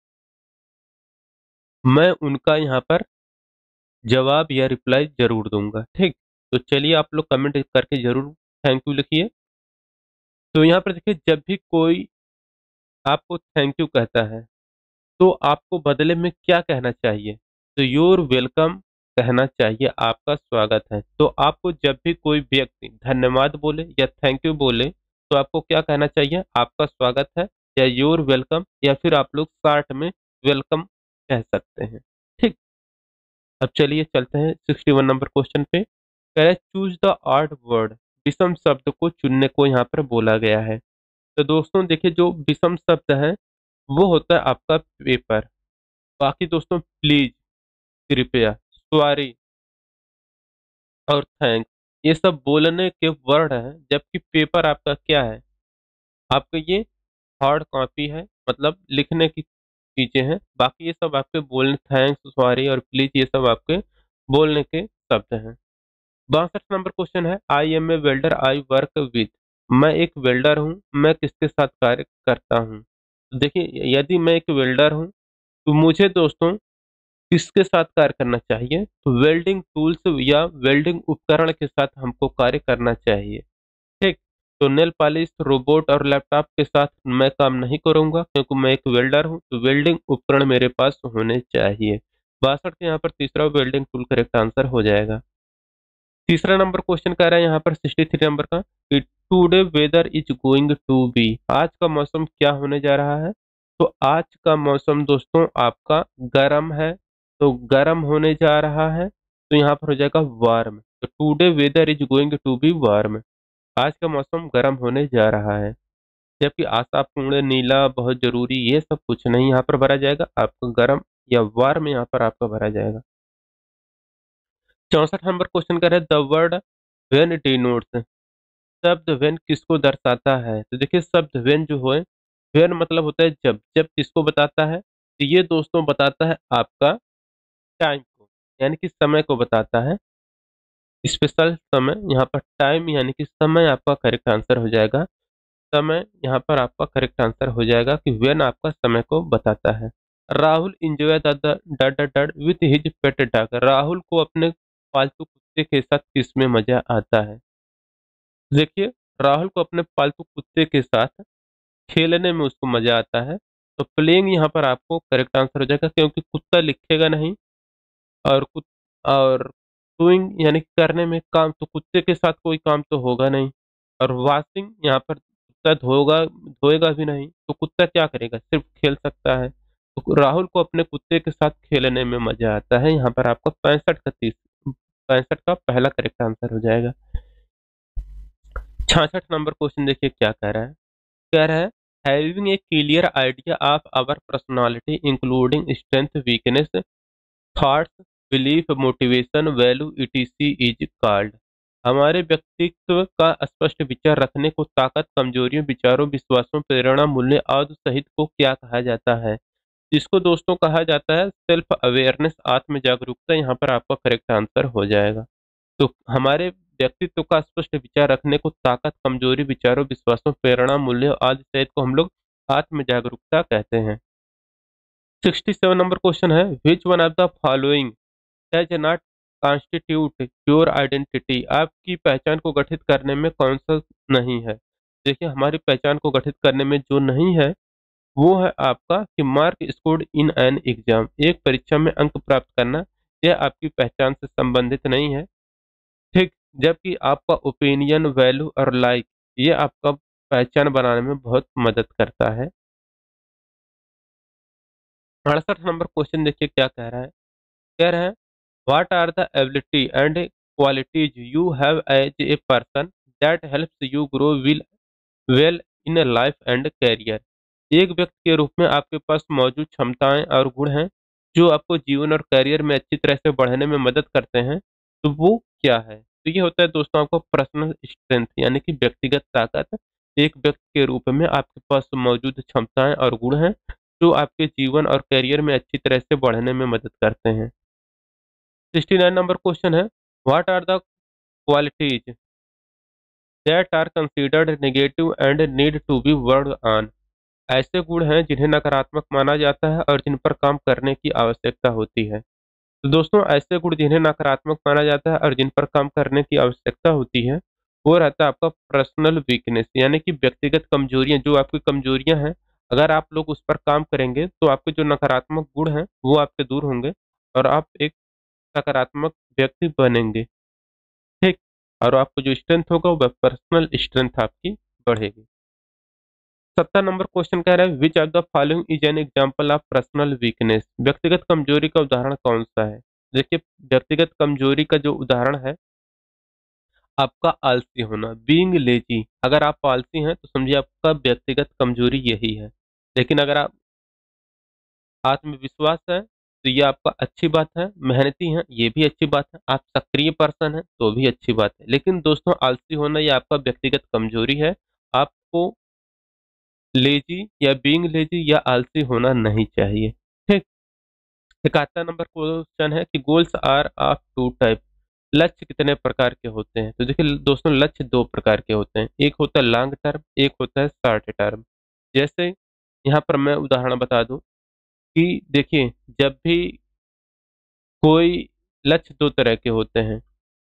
मैं उनका यहाँ पर जवाब या रिप्लाई जरूर दूंगा। ठीक, तो चलिए आप लोग कमेंट करके जरूर थैंक यू लिखिए। तो यहाँ पर देखिए, जब भी कोई आपको थैंक यू कहता है तो आपको बदले में क्या कहना चाहिए। तो योर वेलकम कहना चाहिए, आपका स्वागत है। तो आपको जब भी कोई व्यक्ति धन्यवाद बोले या थैंक यू बोले तो आपको क्या कहना चाहिए, आपका स्वागत है या योर वेलकम, या फिर आप लोग शॉर्ट में वेलकम कह सकते हैं। ठीक, अब चलिए चलते हैं सिक्सटी वन नंबर क्वेश्चन पे। कह रहे चूज द ऑड वर्ड, विषम शब्द को चुनने को यहाँ पर बोला गया है। तो दोस्तों देखिए, जो विषम शब्द है वो होता है आपका पेपर। बाकी दोस्तों प्लीज, कृपया, सॉरी और थैंक्स ये सब बोलने के वर्ड हैं, जबकि पेपर आपका क्या है, आपका ये हार्ड कॉपी है, मतलब लिखने की चीजें हैं। बाकी ये सब आपके बोलने, थैंक्स, सॉरी और प्लीज ये सब आपके बोलने के शब्द हैं। बासठ नंबर क्वेश्चन है, I am a welder I work with. मैं एक वेल्डर हूँ, मैं किसके साथ कार्य करता हूँ। तो देखिए, यदि मैं एक वेल्डर हूँ तो मुझे दोस्तों किसके साथ कार्य करना चाहिए, तो वेल्डिंग टूल्स या वेल्डिंग उपकरण के साथ हमको कार्य करना चाहिए। ठीक, तो नेल पॉलिश, रोबोट और लैपटॉप के साथ मैं काम नहीं करूंगा क्योंकि मैं एक वेल्डर हूं, तो वेल्डिंग उपकरण मेरे पास होने चाहिए। बासठ के यहाँ पर तीसरा वेल्डिंग टूल करेक्ट आंसर हो जाएगा। तीसरा नंबर क्वेश्चन कह रहा है यहाँ पर सिक्सटी थ्री नंबर का, कि today weather is going to be. आज का मौसम क्या होने जा रहा है। तो आज का मौसम दोस्तों आपका गर्म है, तो गर्म होने जा रहा है, तो यहाँ पर हो जाएगा वार्म। तो today weather is going to be warm, आज का मौसम गर्म होने जा रहा है। जबकि आशापूर्ण, नीला, बहुत जरूरी, ये सब कुछ नहीं यहाँ पर भरा जाएगा, आपका गर्म या वार्म यहाँ पर आपका भरा जाएगा। चौसठ नंबर क्वेश्चन कर रहे हैं, द वर्ड व्हेन डिनोट्स। शब्द व्हेन किसको दर्शाता है। तो देखिए, शब्द व्हेन जो है, व्हेन मतलब होता है जब, जब किसको बताता है, तो ये दोस्तों बताता है आपका टाइम को, यानी कि समय को बताता है। स्पेशल समय, यहाँ पर टाइम यानी कि समय आपका करेक्ट आंसर हो जाएगा। समय यहाँ पर आपका करेक्ट आंसर हो जाएगा कि व्हेन आपका समय को बताता है। Rahul enjoy the dud dud with his pet dog. Rahul को अपने पालतू कुत्ते के साथ किसमें मजा आता है? देखिए, राहुल को अपने पालतू कुत्ते के साथ खेलने में उसको मजा आता है। तो प्लेइंग यहाँ पर आपको करेक्ट आंसर हो जाएगा, क्योंकि कुत्ता लिखेगा नहीं। और कुत और डूइंग यानी कि करने में काम, तो कुत्ते के साथ कोई काम तो होगा नहीं। और वॉशिंग यहाँ पर कुत्ता धोगा धोएगा भी नहीं, तो कुत्ता क्या करेगा, सिर्फ खेल सकता है। तो राहुल को अपने कुत्ते के साथ खेलने में मजा आता है। यहाँ पर आपका पैंसठ का तीस पैंसठ का पहला करेक्ट आंसर हो जाएगा। छियासठ नंबर क्वेश्चन देखिए क्या कह रहा है। कह रहा है, having a clear idea of our personality including strength weakness thoughts belief motivation value ETC is called. हमारे व्यक्तित्व का स्पष्ट विचार रखने को ताकत, कमजोरियों, विचारों, विश्वासों, प्रेरणा, मूल्य आदि सहित को क्या कहा जाता है? इसको दोस्तों कहा जाता है सेल्फ अवेयरनेस, आत्म जागरूकता। यहाँ पर आपका करेक्ट आंसर हो जाएगा। तो हमारे व्यक्तित्व का स्पष्ट विचार रखने को ताकत, कमजोरी, विचारों, विश्वासों, प्रेरणा, मूल्य आदि सहित को हम लोग आत्म जागरूकता कहते हैं। सिक्सटी सेवन नंबर क्वेश्चन है, which one of the following does not constitute your identity. आपकी पहचान को गठित करने में कौन सा नहीं है? देखिए, हमारी पहचान को गठित करने में जो नहीं है वो है आपका कि mark scored in an exam, एक परीक्षा में अंक प्राप्त करना। यह आपकी पहचान से संबंधित नहीं है। ठीक, जबकि आपका ओपिनियन, वैल्यू और लाइक ये आपका पहचान बनाने में बहुत मदद करता है। अड़सठ नंबर क्वेश्चन देखिए क्या कह रहा है। कह रहे हैं, what are the ability and qualities you have as a person that helps you grow will well in life and career. एक व्यक्ति के रूप में आपके पास मौजूद क्षमताएं और गुण हैं जो आपको जीवन और करियर में अच्छी तरह से बढ़ने में मदद करते हैं, तो वो क्या है? तो ये होता है दोस्तों आपको पर्सनल स्ट्रेंथ यानी कि व्यक्तिगत ताकत। एक व्यक्ति के रूप में आपके पास मौजूद क्षमताएं और गुण हैं जो आपके जीवन और करियर में अच्छी तरह से बढ़ने में मदद करते हैं। सिक्सटी नाइन नंबर क्वेश्चन है, what are the qualities that are considered negative and need to be worked on. ऐसे गुण हैं जिन्हें नकारात्मक माना जाता है और जिन पर काम करने की आवश्यकता होती है। तो दोस्तों, ऐसे गुण जिन्हें नकारात्मक माना जाता है और जिन पर काम करने की आवश्यकता होती है वो रहता है आपका पर्सनल वीकनेस यानी कि व्यक्तिगत कमजोरियां। जो आपकी कमजोरियां हैं, अगर आप लोग उस पर काम करेंगे तो आपके जो नकारात्मक गुण हैं वो आपके दूर होंगे और आप एक सकारात्मक व्यक्ति बनेंगे। ठीक, और आपको जो स्ट्रेंथ होगा वह पर्सनल स्ट्रेंथ आपकी बढ़ेगी। सत्तर नंबर क्वेश्चन कह रहा है, which of the following is an example of personal weakness. व्यक्तिगत कमजोरी का उदाहरण कौन सा है? देखिए, व्यक्तिगत कमजोरी का जो उदाहरण है आपका आलसी होना, बीइंग लेजी। अगर आप आलसी हैं तो समझिए आपका व्यक्तिगत कमजोरी यही है। लेकिन अगर आप आत्मविश्वास है तो ये आपका अच्छी बात है, मेहनती हैं ये भी अच्छी बात है, आप सक्रिय पर्सन है तो भी अच्छी बात है। लेकिन दोस्तों, आलसी होना ये आपका व्यक्तिगत कमजोरी है। आपको लेजी या बीइंग लेजी या आलसी होना नहीं चाहिए। ठीक, इकहत्तर नंबर क्वेश्चन है कि goals are of two type. लक्ष्य कितने प्रकार के होते हैं? तो देखिए दोस्तों, लक्ष्य दो प्रकार के होते हैं, एक होता है लॉन्ग टर्म, एक होता है शॉर्ट टर्म। जैसे यहाँ पर मैं उदाहरण बता दूं कि देखिए, जब भी कोई लक्ष्य दो तरह के होते हैं,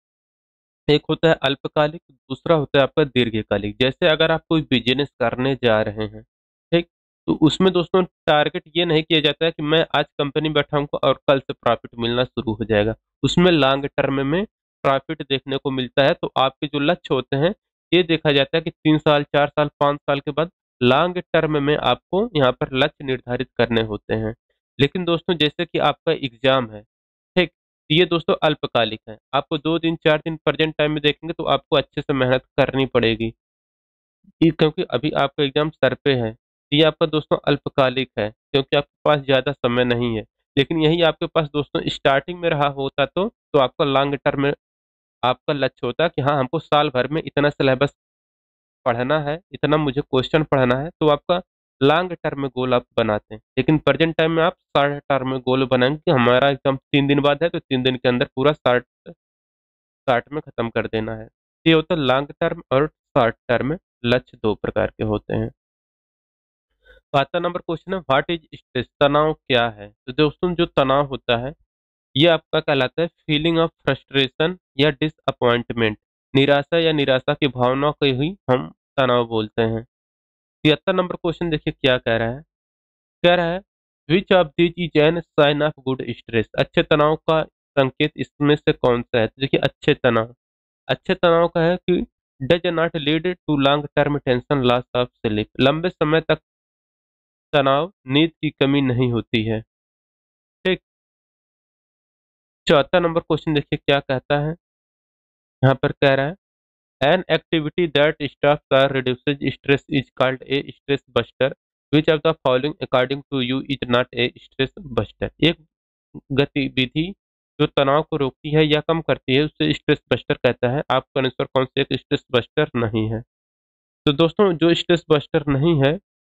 एक होता है अल्पकालिक, दूसरा होता है आपका दीर्घकालिक। जैसे अगर आप कोई बिजनेस करने जा रहे हैं, ठीक, तो उसमें दोस्तों टारगेट ये नहीं किया जाता है कि मैं आज कंपनी बैठाऊंगा और कल से प्रॉफिट मिलना शुरू हो जाएगा। उसमें लॉन्ग टर्म में प्रॉफिट देखने को मिलता है। तो आपके जो लक्ष्य होते हैं ये देखा जाता है कि तीन साल, चार साल, पाँच साल के बाद लॉन्ग टर्म में आपको यहाँ पर लक्ष्य निर्धारित करने होते हैं। लेकिन दोस्तों, जैसे कि आपका एग्जाम है, ठीक, ये दोस्तों अल्पकालिक है। आपको दो दिन, चार दिन प्रेजेंट टाइम में देखेंगे तो आपको अच्छे से मेहनत करनी पड़ेगी। ये क्योंकि अभी आपका एग्जाम सर पे है, ये आपका दोस्तों अल्पकालिक है क्योंकि आपके पास ज़्यादा समय नहीं है। लेकिन यही आपके पास दोस्तों स्टार्टिंग में रहा होता तो तो आपका लॉन्ग टर्म में आपका लक्ष्य होता कि हाँ, हमको साल भर में इतना सिलेबस पढ़ना है, इतना मुझे क्वेश्चन पढ़ना है, तो आपका लॉन्ग टर्म में गोल आप बनाते हैं। लेकिन प्रेजेंट टाइम में आप शॉर्ट टर्म में गोल बनाएंगे कि हमारा एग्जाम तीन दिन बाद है तो तीन दिन के अंदर पूरा शॉर्ट साठ में खत्म कर देना है। ये होता है लॉन्ग टर्म और शॉर्ट टर्म लक्ष्य, दो प्रकार के होते हैं। पांचवा नंबर क्वेश्चन है, व्हाट इज स्ट्रेस, तनाव क्या है। तो दोस्तों जो तनाव होता है ये आपका कहलाता है फीलिंग ऑफ फ्रस्ट्रेशन या डिसअपॉइंटमेंट, निराशा या निराशा की भावना को ही हम तनाव बोलते हैं। तिहत्तर नंबर क्वेश्चन देखिए क्या कह रहा है। कह रहा है which of this is an sign of good stress, अच्छे तनाव का संकेत इसमें से कौन सा है। तो देखिए अच्छे तनाव, अच्छे तनाव का है कि does not lead to long term tension, loss of sleep, लंबे समय तक तनाव, नींद की कमी नहीं होती है। ठीक। चौथा नंबर क्वेश्चन देखिए क्या कहता है। यहाँ पर कह रहा है an activity that stops or reduces stress is called a stress buster, which of the following according to you is not a stress buster। एक गतिविधि जो तनाव को रोकती है या कम करती है उसे स्ट्रेस बस्टर कहता है, आपका अनुसार कौन से एक स्ट्रेस बस्टर नहीं है। तो दोस्तों जो स्ट्रेस बस्टर नहीं है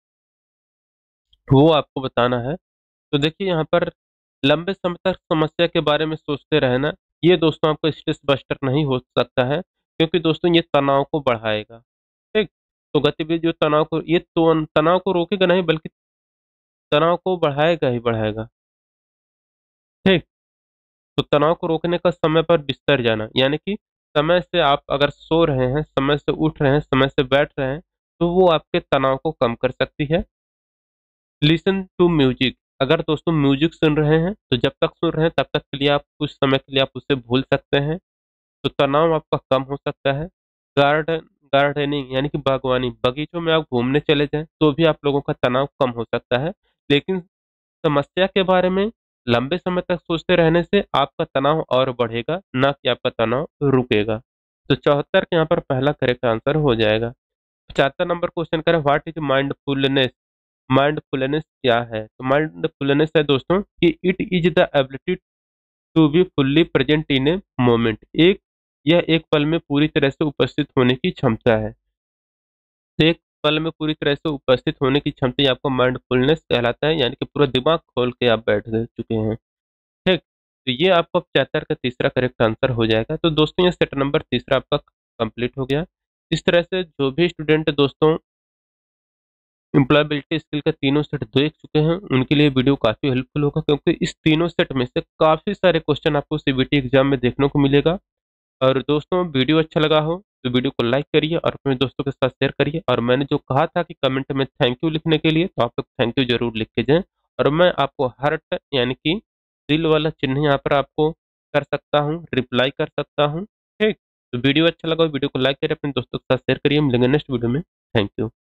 वो आपको बताना है। तो देखिए यहाँ पर लंबे समय तक समस्या के बारे में सोचते रहना, ये दोस्तों आपको स्ट्रेस बस्टर नहीं हो सकता है, क्योंकि दोस्तों ये तनाव को बढ़ाएगा। ठीक। तो गतिविधि जो तनाव को, ये तो तनाव को रोकेगा नहीं बल्कि तनाव को बढ़ाएगा ही बढ़ाएगा। ठीक। तो तनाव को रोकने का समय पर बिस्तर जाना, यानी कि समय से आप अगर सो रहे हैं, समय से उठ रहे हैं, समय से बैठ रहे हैं, तो वो आपके तनाव को कम कर सकती है। लिसन टू म्यूजिक, अगर दोस्तों म्यूजिक सुन रहे हैं तो जब तक सुन रहे हैं तब तक के लिए आप कुछ समय के लिए आप उसे भूल सकते हैं, तो तनाव आपका कम हो सकता है। गार्डन गार्डनिंग यानी कि बागवानी, बगीचों में आप घूमने चले जाएं तो भी आप लोगों का तनाव कम हो सकता है। लेकिन समस्या के बारे में लंबे समय तक सोचते रहने से आपका तनाव और बढ़ेगा, ना कि आपका तनाव रुकेगा। तो चौहत्तर के यहाँ पर पहला करेक्ट आंसर हो जाएगा। पचहत्तर नंबर क्वेश्चन करें, व्हाट इज माइंडफुलनेस, माइंडफुलनेस क्या है। तो माइंडफुलनेस है दोस्तों कि it is the ability to be fully present in a moment, एक यह एक पल में पूरी तरह से उपस्थित होने की क्षमता है। तो एक पल में पूरी तरह से उपस्थित होने की क्षमता ही आपको माइंडफुलनेस कहलाता है, यानी कि पूरा दिमाग खोल के आप बैठ गए चुके हैं। ठीक। तो ये आपको पचहत्तर का तीसरा करेक्ट आंसर हो जाएगा। तो दोस्तों ये सेट नंबर तीसरा आपका कंप्लीट हो गया। इस तरह से जो भी स्टूडेंट दोस्तों एम्प्लॉयबिलिटी स्किल के तीनों सेट देख चुके हैं उनके लिए वीडियो काफी हेल्पफुल होगा, क्योंकि इस तीनों सेट में से काफी सारे क्वेश्चन आपको सीबीटी एग्जाम में देखने को मिलेगा। और दोस्तों वीडियो अच्छा लगा हो तो वीडियो को लाइक करिए और अपने दोस्तों के साथ शेयर करिए। और मैंने जो कहा था कि कमेंट में थैंक यू लिखने के लिए, तो आप लोग थैंक यू जरूर लिख के जाएं। और मैं आपको हार्ट यानी कि दिल वाला चिन्ह यहाँ पर आपको कर सकता हूँ, रिप्लाई कर सकता हूँ। ठीक। तो वीडियो अच्छा लगा वीडियो को लाइक करिए, अपने दोस्तों के साथ शेयर करिए। मिलेंगे नेक्स्ट वीडियो में। Thank you.